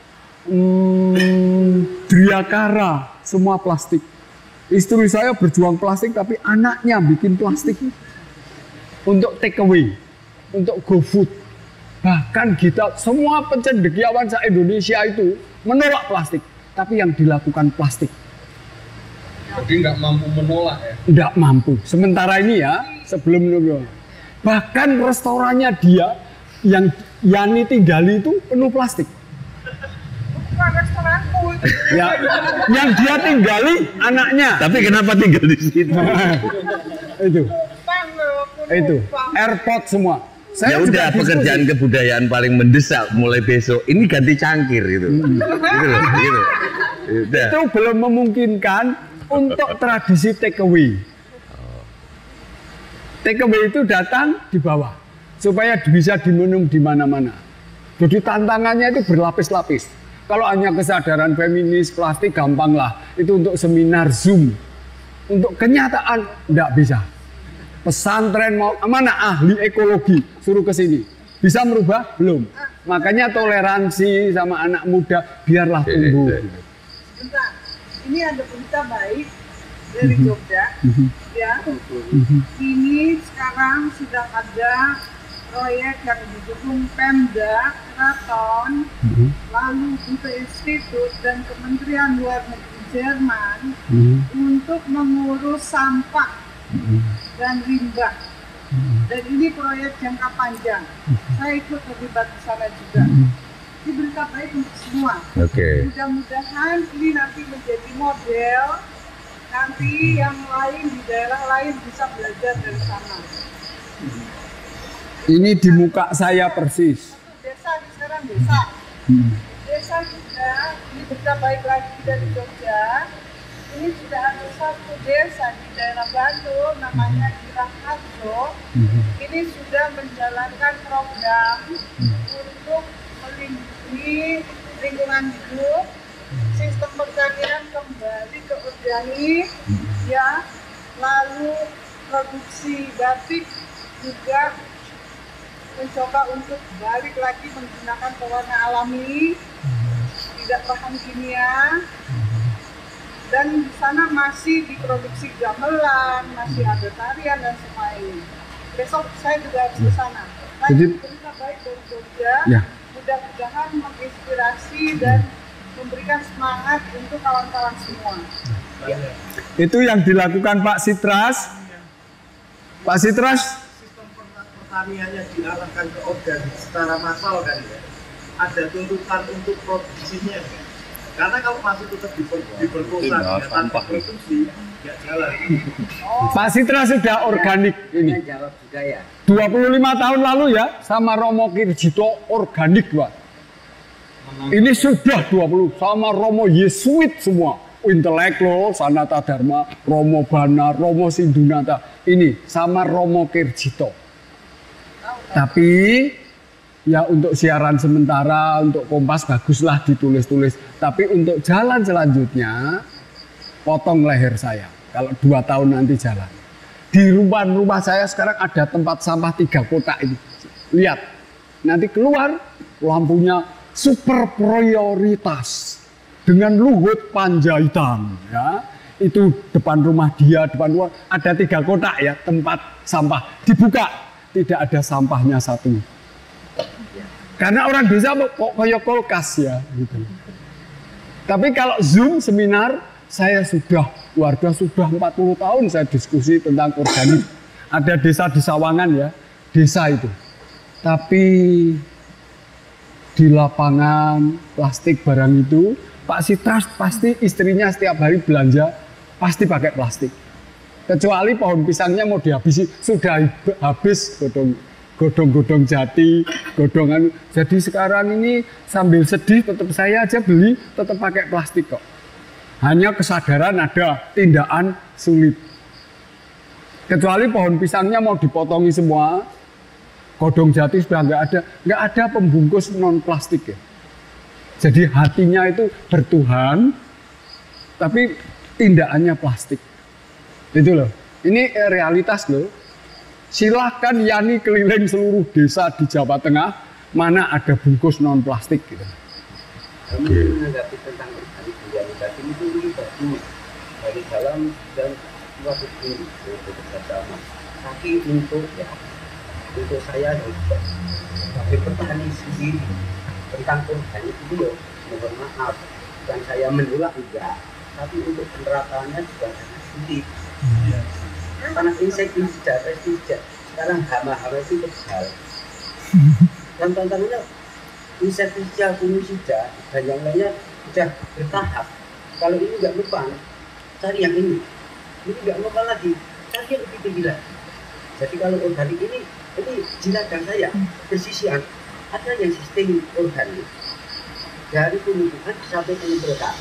Driakara, semua plastik. Istri saya berjuang plastik, tapi anaknya bikin plastik untuk take away, untuk GoFood. Bahkan kita semua pencendekiawan se-Indonesia itu menolak plastik, tapi yang dilakukan plastik. Jadi nggak mampu menolak ya? Nggak mampu. Sementara ini ya, sebelum itu. Bahkan restorannya dia yang Yani tinggali itu penuh plastik. Bukan restoranku itu. Ya, yang dia tinggali anaknya. Tapi kenapa tinggal di situ? Itu. Bukan loh, aku Itu. lupa. Airport semua. Ya udah, pekerjaan kebudayaan paling mendesak mulai besok ini ganti cangkir gitu. Gitu loh, gitu. Udah. Itu belum memungkinkan untuk tradisi take away. Take away itu datang di bawah supaya bisa diminum di mana-mana. Jadi tantangannya itu berlapis-lapis. Kalau hanya kesadaran feminis plastik gampang lah. Itu untuk seminar Zoom. Untuk kenyataan enggak bisa. Pesantren mau mana ahli ekologi suruh ke sini. Bisa merubah? Belum. Makanya toleransi sama anak muda biarlah tumbuh. Bentar, ini ada berita baik dari Jogja, ya. Ini sekarang sudah ada proyek yang didukung Pemda, Keraton, lalu Goethe Institut dan Kementerian Luar Negeri Jerman untuk mengurus sampah dan limbah. Dan ini proyek jangka panjang. Saya ikut terlibat di sana juga. Ini berita baik untuk semua. Oke. Mudah-mudahan ini nanti menjadi model. Nanti yang lain di daerah lain bisa belajar dari sana. Ini di muka saya persis. Desa di sekarang desa. Desa juga, ini berita baik lagi dari Jogja. Ini sudah ada satu desa di daerah Bantul, namanya Giraharjo. Ini sudah menjalankan program untuk melindungi lingkungan hidup, sistem pertanian kembali ke organik, ya. Lalu produksi batik juga mencoba untuk balik lagi menggunakan pewarna alami, tidak bahan kimia. Dan di sana masih diproduksi gamelan, masih ada tarian dan semua ini. Besok saya juga harus ke sana. Jadi berita baik dari Jogja, ya. Mudah-mudahan menginspirasi dan memberikan semangat untuk kawan-kawan semua. Itu yang dilakukan Pak Sitras. Pak Sitras, sistem pertaniannya diarahkan ke organik secara massal kan ya. Ada tuntutan untuk produksinya kan? Karena kalau masih tetap diperkosa tanpa produksi, nggak jalan. Pak Sitras sudah organik ini. Jawab juga ya. 25 tahun lalu ya sama Romo Kirjito organik Pak. Ini sudah 20 sama Romo Yesuit semua. Intelek loh, Sanata Dharma, Romo Bana, Romo Sindunata. Ini sama Romo Kirjito. Tapi ya untuk siaran sementara, untuk Kompas baguslah ditulis-tulis. Tapi untuk jalan selanjutnya, potong leher saya. Kalau 2 tahun nanti jalan. Di rumah saya sekarang ada tempat sampah 3 kotak ini. Lihat, nanti keluar lampunya super prioritas dengan Luhut Panjaitan. Ya, itu depan rumah dia, depan rumah ada 3 kotak ya tempat sampah. Dibuka, tidak ada sampahnya satu. Karena orang desa kok kayak kulkas ya. Gitu. Tapi kalau Zoom seminar, saya warga sudah 40 tahun saya diskusi tentang organik. Ada desa di Sawangan ya, desa itu. Tapi di lapangan plastik barang itu, Pak Sitras pasti istrinya setiap hari belanja, pasti pakai plastik. Kecuali pohon pisangnya mau dihabisi, sudah habis godong-godong jati, godongan. Jadi sekarang ini sambil sedih tetap saya aja beli, tetap pakai plastik kok. Hanya kesadaran ada, tindakan sulit. Kecuali pohon pisangnya mau dipotongi semua, godong jati sudah nggak ada pembungkus non plastik ya. Jadi hatinya itu bertuhan, tapi tindakannya plastik. Itu loh, ini realitas loh. Silahkan Yani keliling seluruh desa di Jawa Tengah, mana ada bungkus non plastik gitu. Kami menanggapi tentang realitas ini bagus dari dalam dan luar negeri untuk bersama. Tapi untuk saya sebagai petani sendiri tentang organik itu mohon maaf, bukan saya menolak enggak, tapi untuk penerapannya juga sangat sulit. Karena insektisida sekarang hama-hama itu besar. Dan tantangannya insektisida, fungisida dan yang lainnya sudah bertahap. Kalau ini nggak mempan, cari yang ini nggak mempan lagi, cari yang lebih tinggi lagi. Jadi kalau organik ini jilakan saya persisian, ada yang sistem organik dari tumbuhan sampai penyemprotan.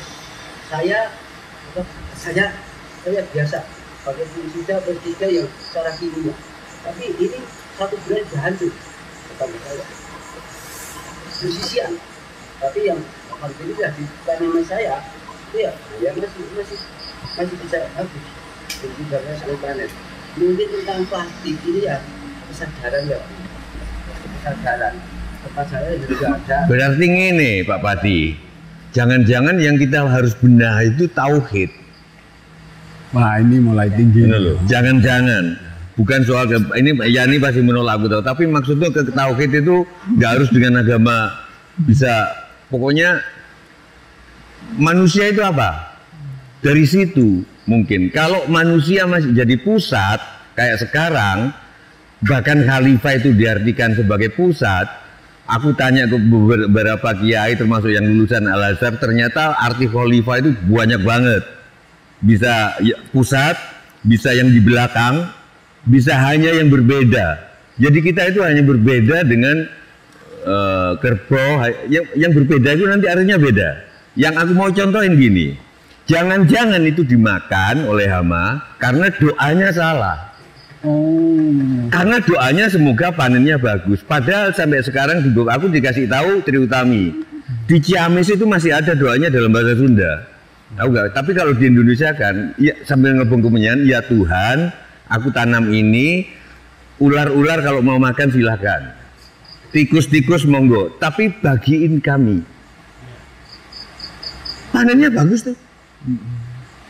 Saya biasa pakai fungisida, pestisida yang secara kimia. Tapi ini 1 bulan sudah hancur tetangga saya. Persisian. Tapi yang alhamdulillah di tanaman saya, ya masih bisa bagus. Jadi karena saya panen. Mungkin tentang plastik ini ya kesadaran ya, kesadaran. Tempat saya juga ada. Berarti ini Pak Pati, jangan-jangan yang kita harus benahi itu tauhid. Wah ini mulai tinggi. Loh. Jangan-jangan, bukan soal ini Yani pasti menolak aku tahu, tapi maksudnya ke tauhid itu nggak harus dengan agama, bisa pokoknya manusia itu apa? Dari situ mungkin. Kalau manusia masih jadi pusat kayak sekarang, bahkan khalifah itu diartikan sebagai pusat. Aku tanya ke beberapa kiai termasuk yang lulusan Al-Azhar, ternyata arti khalifah itu banyak banget. Bisa pusat, bisa yang di belakang, bisa hanya yang berbeda. Jadi kita itu hanya berbeda dengan kerbau. Yang berbeda itu nanti artinya beda. Yang aku mau contohin gini, jangan-jangan itu dimakan oleh hama karena doanya salah. Karena doanya semoga panennya bagus. Padahal sampai sekarang di aku dikasih tahu Tri Utami, di Ciamis itu masih ada doanya dalam bahasa Sunda. Tahu nggak? Tapi kalau di Indonesia kan, ya sambil ngebong kemenyan, ya Tuhan, aku tanam ini, ular-ular kalau mau makan silahkan, tikus-tikus monggo, tapi bagiin kami. Panennya bagus tuh.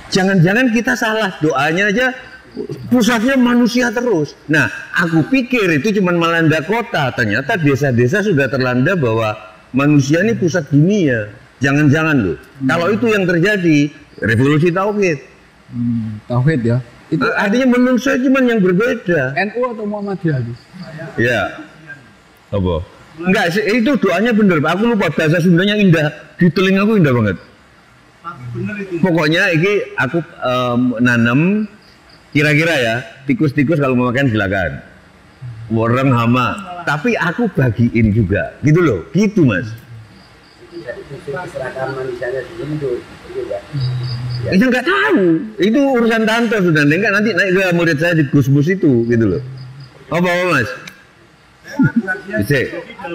Jangan-jangan kita salah, doanya aja pusatnya manusia terus. Nah, aku pikir itu cuma melanda kota, ternyata desa-desa sudah terlanda bahwa manusia ini pusat dunia. Jangan-jangan loh. Kalau itu yang terjadi, revolusi tauhid. Tauhid ya. Itu artinya manusia cuma yang berbeda. NU atau Muhammadiyah? Ya. Apa? Enggak, itu doanya bener. Aku lupa bahasa Sundanya indah. Di telingaku indah banget. Pokoknya ini aku nanam kira-kira ya, tikus-tikus kalau mau makan silakan. Orang hama, tapi aku bagiin juga. Gitu loh, gitu Mas. Seragam manusianya di Indo, gitu ya. Itu nggak tahu, itu urusan tante sudah. Enggak nanti naik ke murid saya di Gusmus itu, gitu loh. Apa Mas? Cek.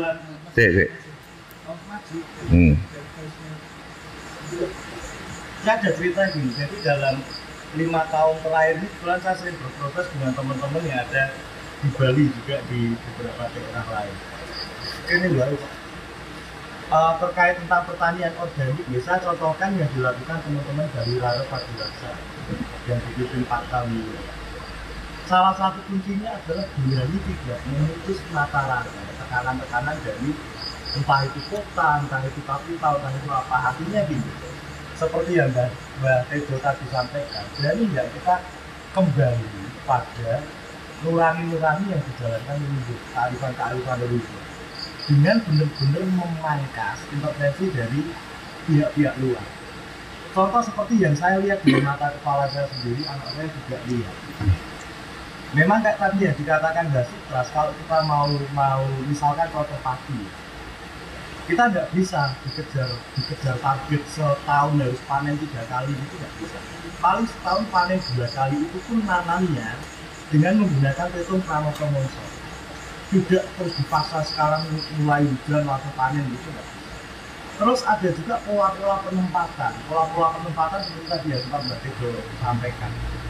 Saya ada cerita gini, jadi dalam 5 tahun terakhir ini kebetulan saya sering berproses dengan teman-teman yang ada di Bali juga di beberapa daerah lain. Ini baru terkait tentang pertanian organik, bisa contohkan yang dilakukan teman-teman dari Rara Padulaksa yang dipimpin Pak Kami. Salah satu kuncinya adalah Bali tidak memutus mata rantai, tekanan-tekanan dari entah itu kota, entah itu kapital, entah itu apa, artinya gini. Seperti yang Mbak Tejo tadi sampaikan, jadi ya kita kembali pada nurani-nurani yang dijalankan leluhur, kearifan-kearifan leluhur, dengan benar-benar memangkas intervensi dari pihak-pihak luar. Contoh seperti yang saya lihat di mata kepala saya sendiri, anak saya juga lihat. Memang kayak tadi ya dikatakan Mbak Sutras, kalau kita mau misalkan contoh padi, kita nggak bisa dikejar target setahun harus panen 3 kali, itu nggak bisa. Paling setahun panen 2 kali, itu pun nanamnya dengan menggunakan metode pramuka monsor. Tidak terus dipaksa sekarang mulai hujan langsung panen, gitu nggak bisa. Terus ada juga pola-pola penempatan. Pola-pola penempatan seperti tadi ya Mbak Tejo sampaikan.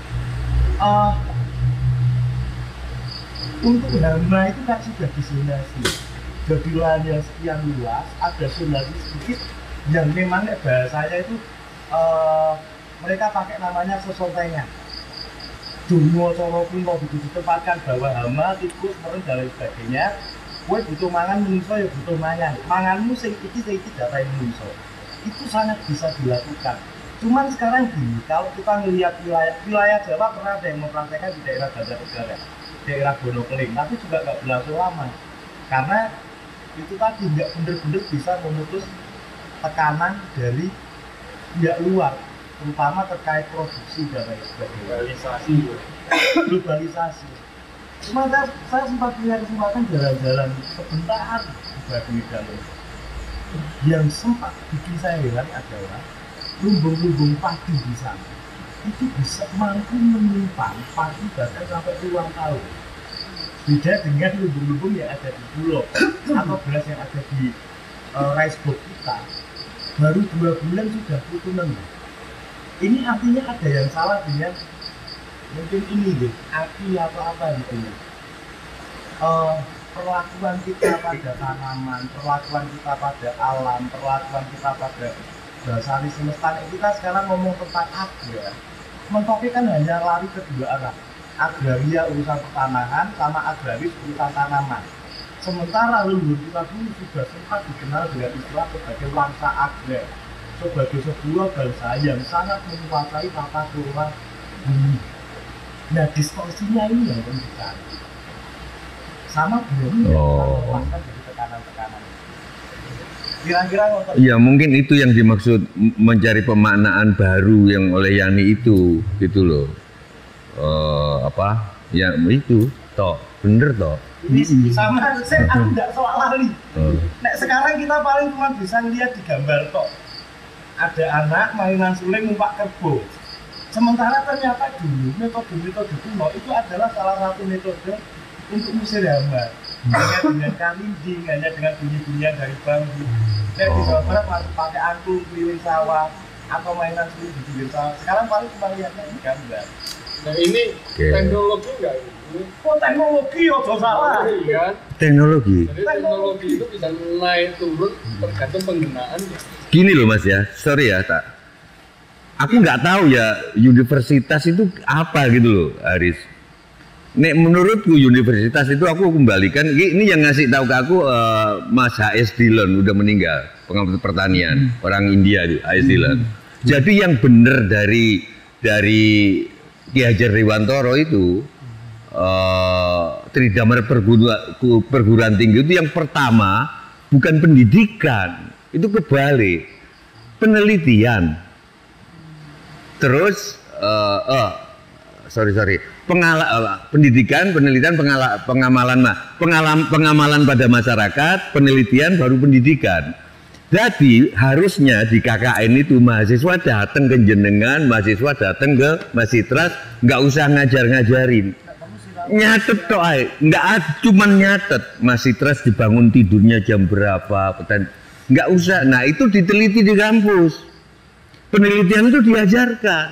Untuk hama itu kan sudah disunasi. Jadi lahan yang sekian luas, ada zonasi sedikit yang memang bahasanya itu mereka pakai namanya sesontengan. Dungo coro kuno begitu ditempatkan bahwa hama, tikus, meren dan lain sebagainya. Kue butuh mangan, menungso ya butuh mangan. Manganmu sing iki datai menungso. Itu sangat bisa dilakukan. Cuman sekarang gini, kalau kita melihat wilayah Jawa pernah ada yang mempraktekkan di daerah Banjarnegara, daerah Bonokeling, tapi juga nggak berlangsung lama. Karena itu tadi nggak benar-benar bisa memutus tekanan dari pihak luar, terutama terkait produksi dan lain sebagainya. Globalisasi. Cuma saya sempat punya kesempatan jalan-jalan sebentar di Baduidalam. Yang sempat bikin saya heran adalah lumbung-lumbung padi di sana itu bisa mampu menyimpan padi bahkan sampai puluhan tahun. Beda dengan lumbung-lumbung yang ada di Bulog atau beras yang ada di rice box kita, baru 2 bulan sudah putunan. Ini artinya ada yang salah dengan mungkin ini deh, aki atau apa gitu ya. Perlakuan kita pada tanaman, perlakuan kita pada alam, perlakuan kita pada dasar semesta. Kita sekarang ngomong tentang agra, mentoknya kan hanya lari ke 2 arah. Agraria urusan pertanahan sama agraris urusan tanaman. Sementara leluhur kita dulu sudah sempat dikenal dengan istilah sebagai bangsa agrar, sebagai sebuah bangsa yang sangat menguasai tata kelola bumi. Nah, distorsinya ini yang penting sekali. Sama dengan melepaskan dari tekanan-tekanan. Kira-kira ya mungkin itu yang dimaksud mencari pemaknaan baru yang oleh Yani itu, gitu loh. Apa ya itu toh bener toh ini sama saya aku nggak soal ahli. Nah, sekarang kita paling cuma bisa lihat di gambar toh ada anak mainan suling numpak kebo, sementara ternyata dulu metode kuno itu adalah salah satu metode untuk musir hama, hanya dengan kalinding, hanya dengan bunyi-bunyian dari bambu. Di Jawa Barat masih pakai angklung keliling sawah atau mainan suling di pinggir sawah. Sekarang paling cuma lihatnya di gambar. Nah ini teknologi enggak? Oh, teknologi ojo salah. Iya. Teknologi. Jadi teknologi itu bisa naik turun tergantung penggunaannya. Gini loh Mas ya, sorry ya tak. aku nggak tahu ya universitas itu apa gitu loh, Haris. Nek menurutku universitas itu aku kembalikan, ini yang ngasih tahu ke aku Mas H.S. Dillon udah meninggal, pengamat pertanian orang India itu H.S. Dillon. Jadi yang benar dari Ki Hajar Dewantara itu Tridharma perguruan tinggi itu yang pertama bukan pendidikan, itu kebalik, penelitian. Terus pendidikan, penelitian, pengamalan pada masyarakat, penelitian baru pendidikan. Jadi harusnya di KKN itu mahasiswa datang ke jenengan, mahasiswa datang ke Masitras, nggak usah ngajarin, nyatet toh, nggak cuma nyatet Masitras dibangun tidurnya jam berapa, nggak usah. Nah itu diteliti di kampus, penelitian itu diajarkan.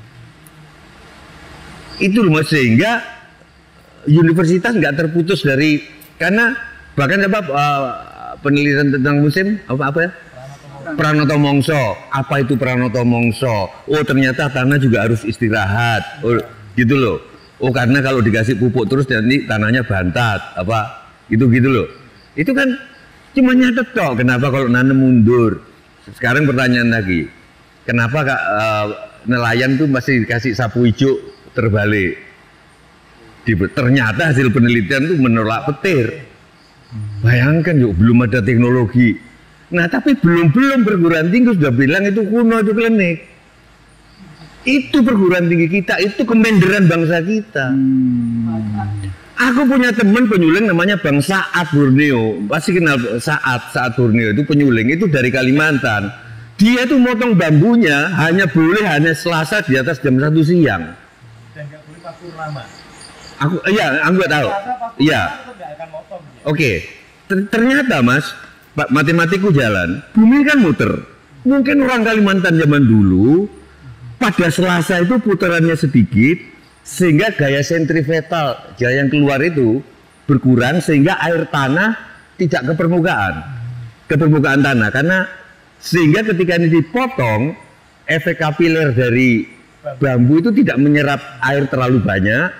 Itu loh, sehingga universitas nggak terputus dari, karena bahkan penelitian tentang musim apa ya, Pranoto Mongso, apa itu Pranoto Mongso? Oh ternyata tanah juga harus istirahat, oh gitu loh. Oh karena kalau dikasih pupuk terus nanti tanahnya bantat, apa gitu loh. Itu kan cuma nyatet toh. Kenapa kalau nanam mundur? Sekarang pertanyaan lagi, kenapa nelayan tuh masih dikasih sapu hijau terbalik? Ternyata hasil penelitian tuh menolak petir. Bayangkan yuk, belum ada teknologi. Nah tapi belum perguruan tinggi sudah bilang itu kuno, itu klinik. Itu perguruan tinggi kita, itu kemenderan bangsa kita. Aku punya teman penyuling namanya Bang Saat Borneo. Pasti kenal Saat Borneo, itu penyuling, itu dari Kalimantan. Dia tuh motong bambunya hanya Selasa di atas jam 1 siang. Dan nggak boleh pas purnama. Aku nggak tahu. Iya. Oke. Ternyata Mas, matematiku jalan. Bumi kan muter. Mungkin orang Kalimantan zaman dulu pada Selasa itu putarannya sedikit, sehingga gaya sentripetal, gaya yang keluar itu berkurang, sehingga air tanah tidak ke permukaan tanah, karena sehingga ketika ini dipotong, efek kapiler dari bambu itu tidak menyerap air terlalu banyak,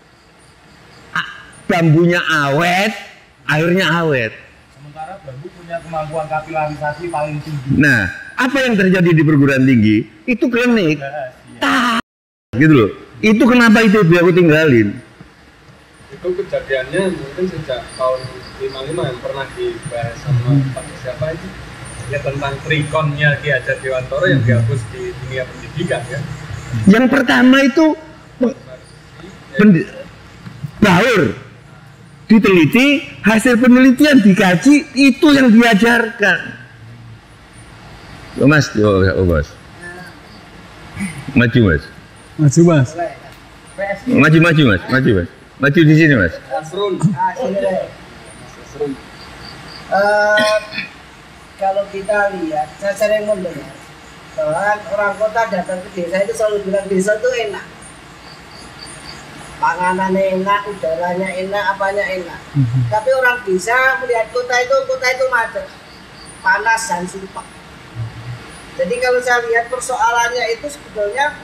bambunya awet, airnya awet. Sementara bambu punya kemampuan kapilarisasi paling tinggi. Nah, apa yang terjadi di perguruan tinggi itu klinik, gitu loh. Itu kenapa itu aku tinggalin. Itu kejadiannya mungkin sejak tahun 55 yang pernah dibahas sama Pak siapa itu ya, tentang trikonnya Ki Hajar Dewantara yang dihapus di dunia pendidikan ya. Yang pertama itu Baur diteliti, hasil penelitian dikaji, itu yang diajarkan. Mas, Mas. Maju Mas. Maju Mas. Maju di sini Mas. Kalau kita lihat, saya sering mendengar bahwa orang kota datang ke desa itu selalu bilang desa itu enak, panganannya enak, udaranya enak, apanya enak. Tapi orang desa melihat kota itu macet, panas dan sumpah. Jadi kalau saya lihat persoalannya itu sebetulnya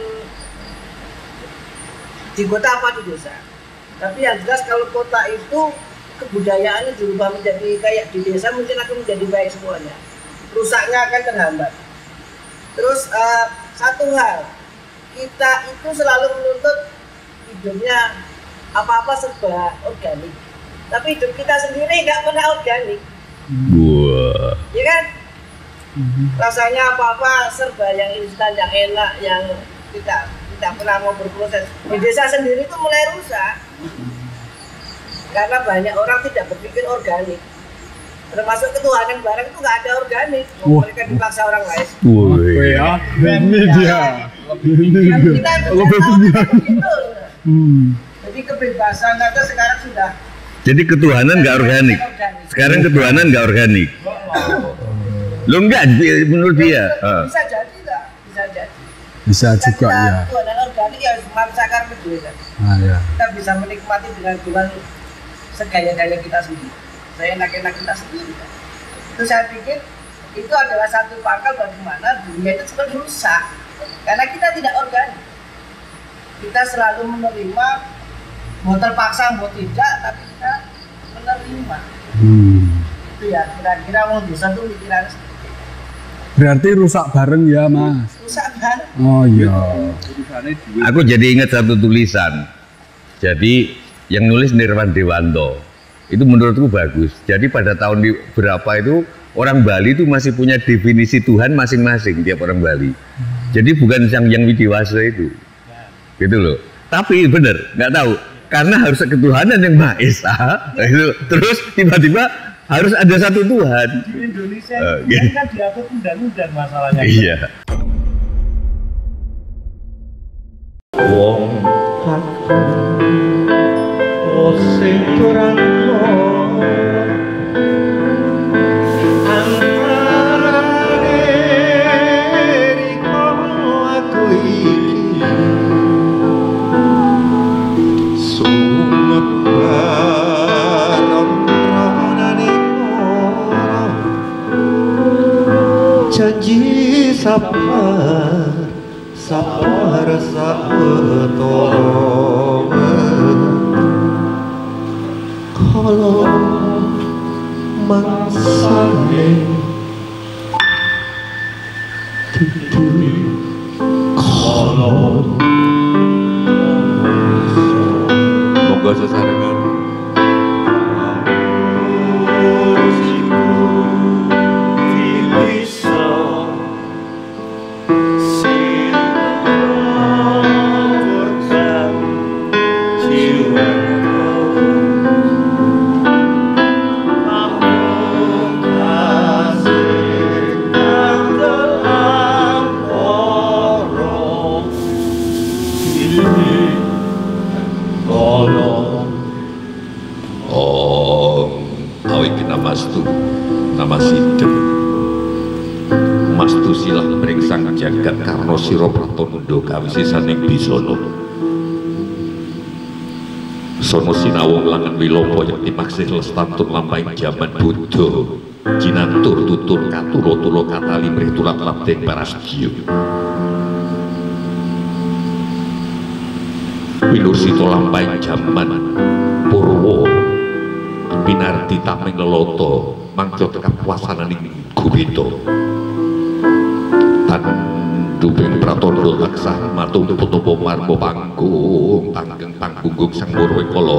di kota apa di desa. Tapi yang jelas kalau kota itu kebudayaannya dirubah menjadi kayak di desa, mungkin akan menjadi baik semuanya. Rusaknya akan terhambat. Terus satu hal, kita itu selalu menuntut hidupnya apa-apa serba organik. Tapi hidup kita sendiri nggak pernah organik. Wah. Ya kan? Rasanya apa-apa serba yang instan, yang enak, yang tidak pernah mau berproses. Di desa sendiri itu mulai rusak. Karena banyak orang tidak berpikir organik. Termasuk ketuhanan barang itu nggak ada organik. Mereka dipaksa orang lain. Ya, ini dia. Kita begitu. Jadi kebebasan kita sekarang sudah. Jadi ketuhanan nggak organik. Sekarang ketuhanan nggak organik. Lo enggak menurut dia. Bisa jadi nggak? Bisa jadi. Bisa juga ya. Ketuhanan organik ya memaksakan berbeda. Ya. Kita bisa menikmati dengan Tuhan segaya-gaya kita sendiri. Saya enak-enak kita sendiri. Itu saya pikir itu adalah satu pangkal bagaimana dunia itu sebenarnya rusak. Karena kita tidak organik. Kita selalu menerima, mau terpaksa mau tidak, tapi kita menerima. Itu ya, kira-kira mau bisa tuh pikiran. Berarti rusak bareng ya, Mas? Rusak bareng. Oh iya. Aku jadi ingat satu tulisan. Jadi yang nulis Nirwan Dewanto itu menurutku bagus. Jadi pada tahun berapa itu orang Bali itu masih punya definisi Tuhan masing-masing tiap orang Bali. Jadi bukan yang Widiwasa itu, gitu loh. Tapi bener, nggak tahu. Karena harus ketuhanan yang Maha Esa. Gitu. Terus tiba-tiba harus ada satu Tuhan. Di Indonesia itu kan diatur undang-undang masalahnya. Iya. Wong sing kurang antarané riko aku iki sumebar ronane janji sabar sabetoro kalau mangsane kalau monggo sesarengan nama sidem mastu silah meringsang jagat karno siro pratomundo kawisisaning bisono sono sinawung langan wilopo yakti maksih lestantun lampaing jaman Buddha jinantur tutur katulo-tulo katali mrih tulak labdeng parasgiyo winursito lampaing jaman Purwo pinarti tameng leloto mangco kapuasananing gurita tanduping pratandha taksah matumpu-tumpu marma panggung tanggeng panggung sang Murwekala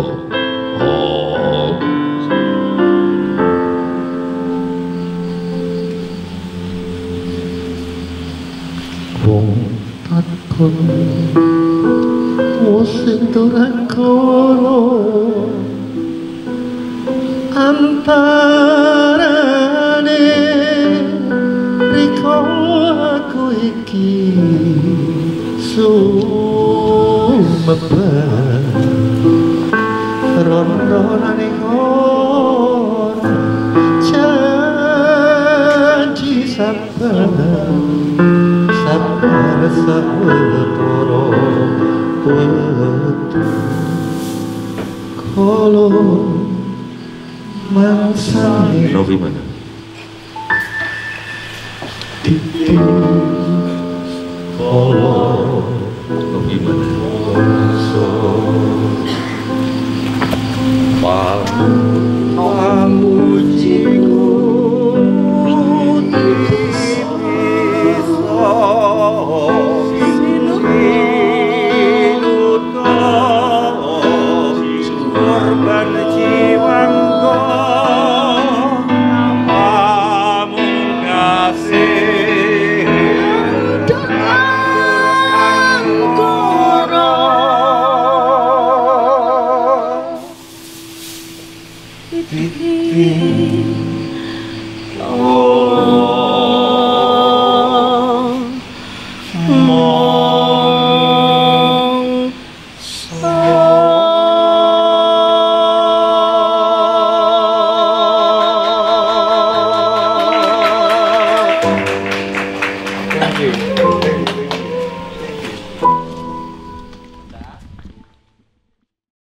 wong takon sing durakala antarane riko aku iki sumebar ron-ronane kono janji sabar sawetara wektu kala mangsane Novi mana? Novi mana?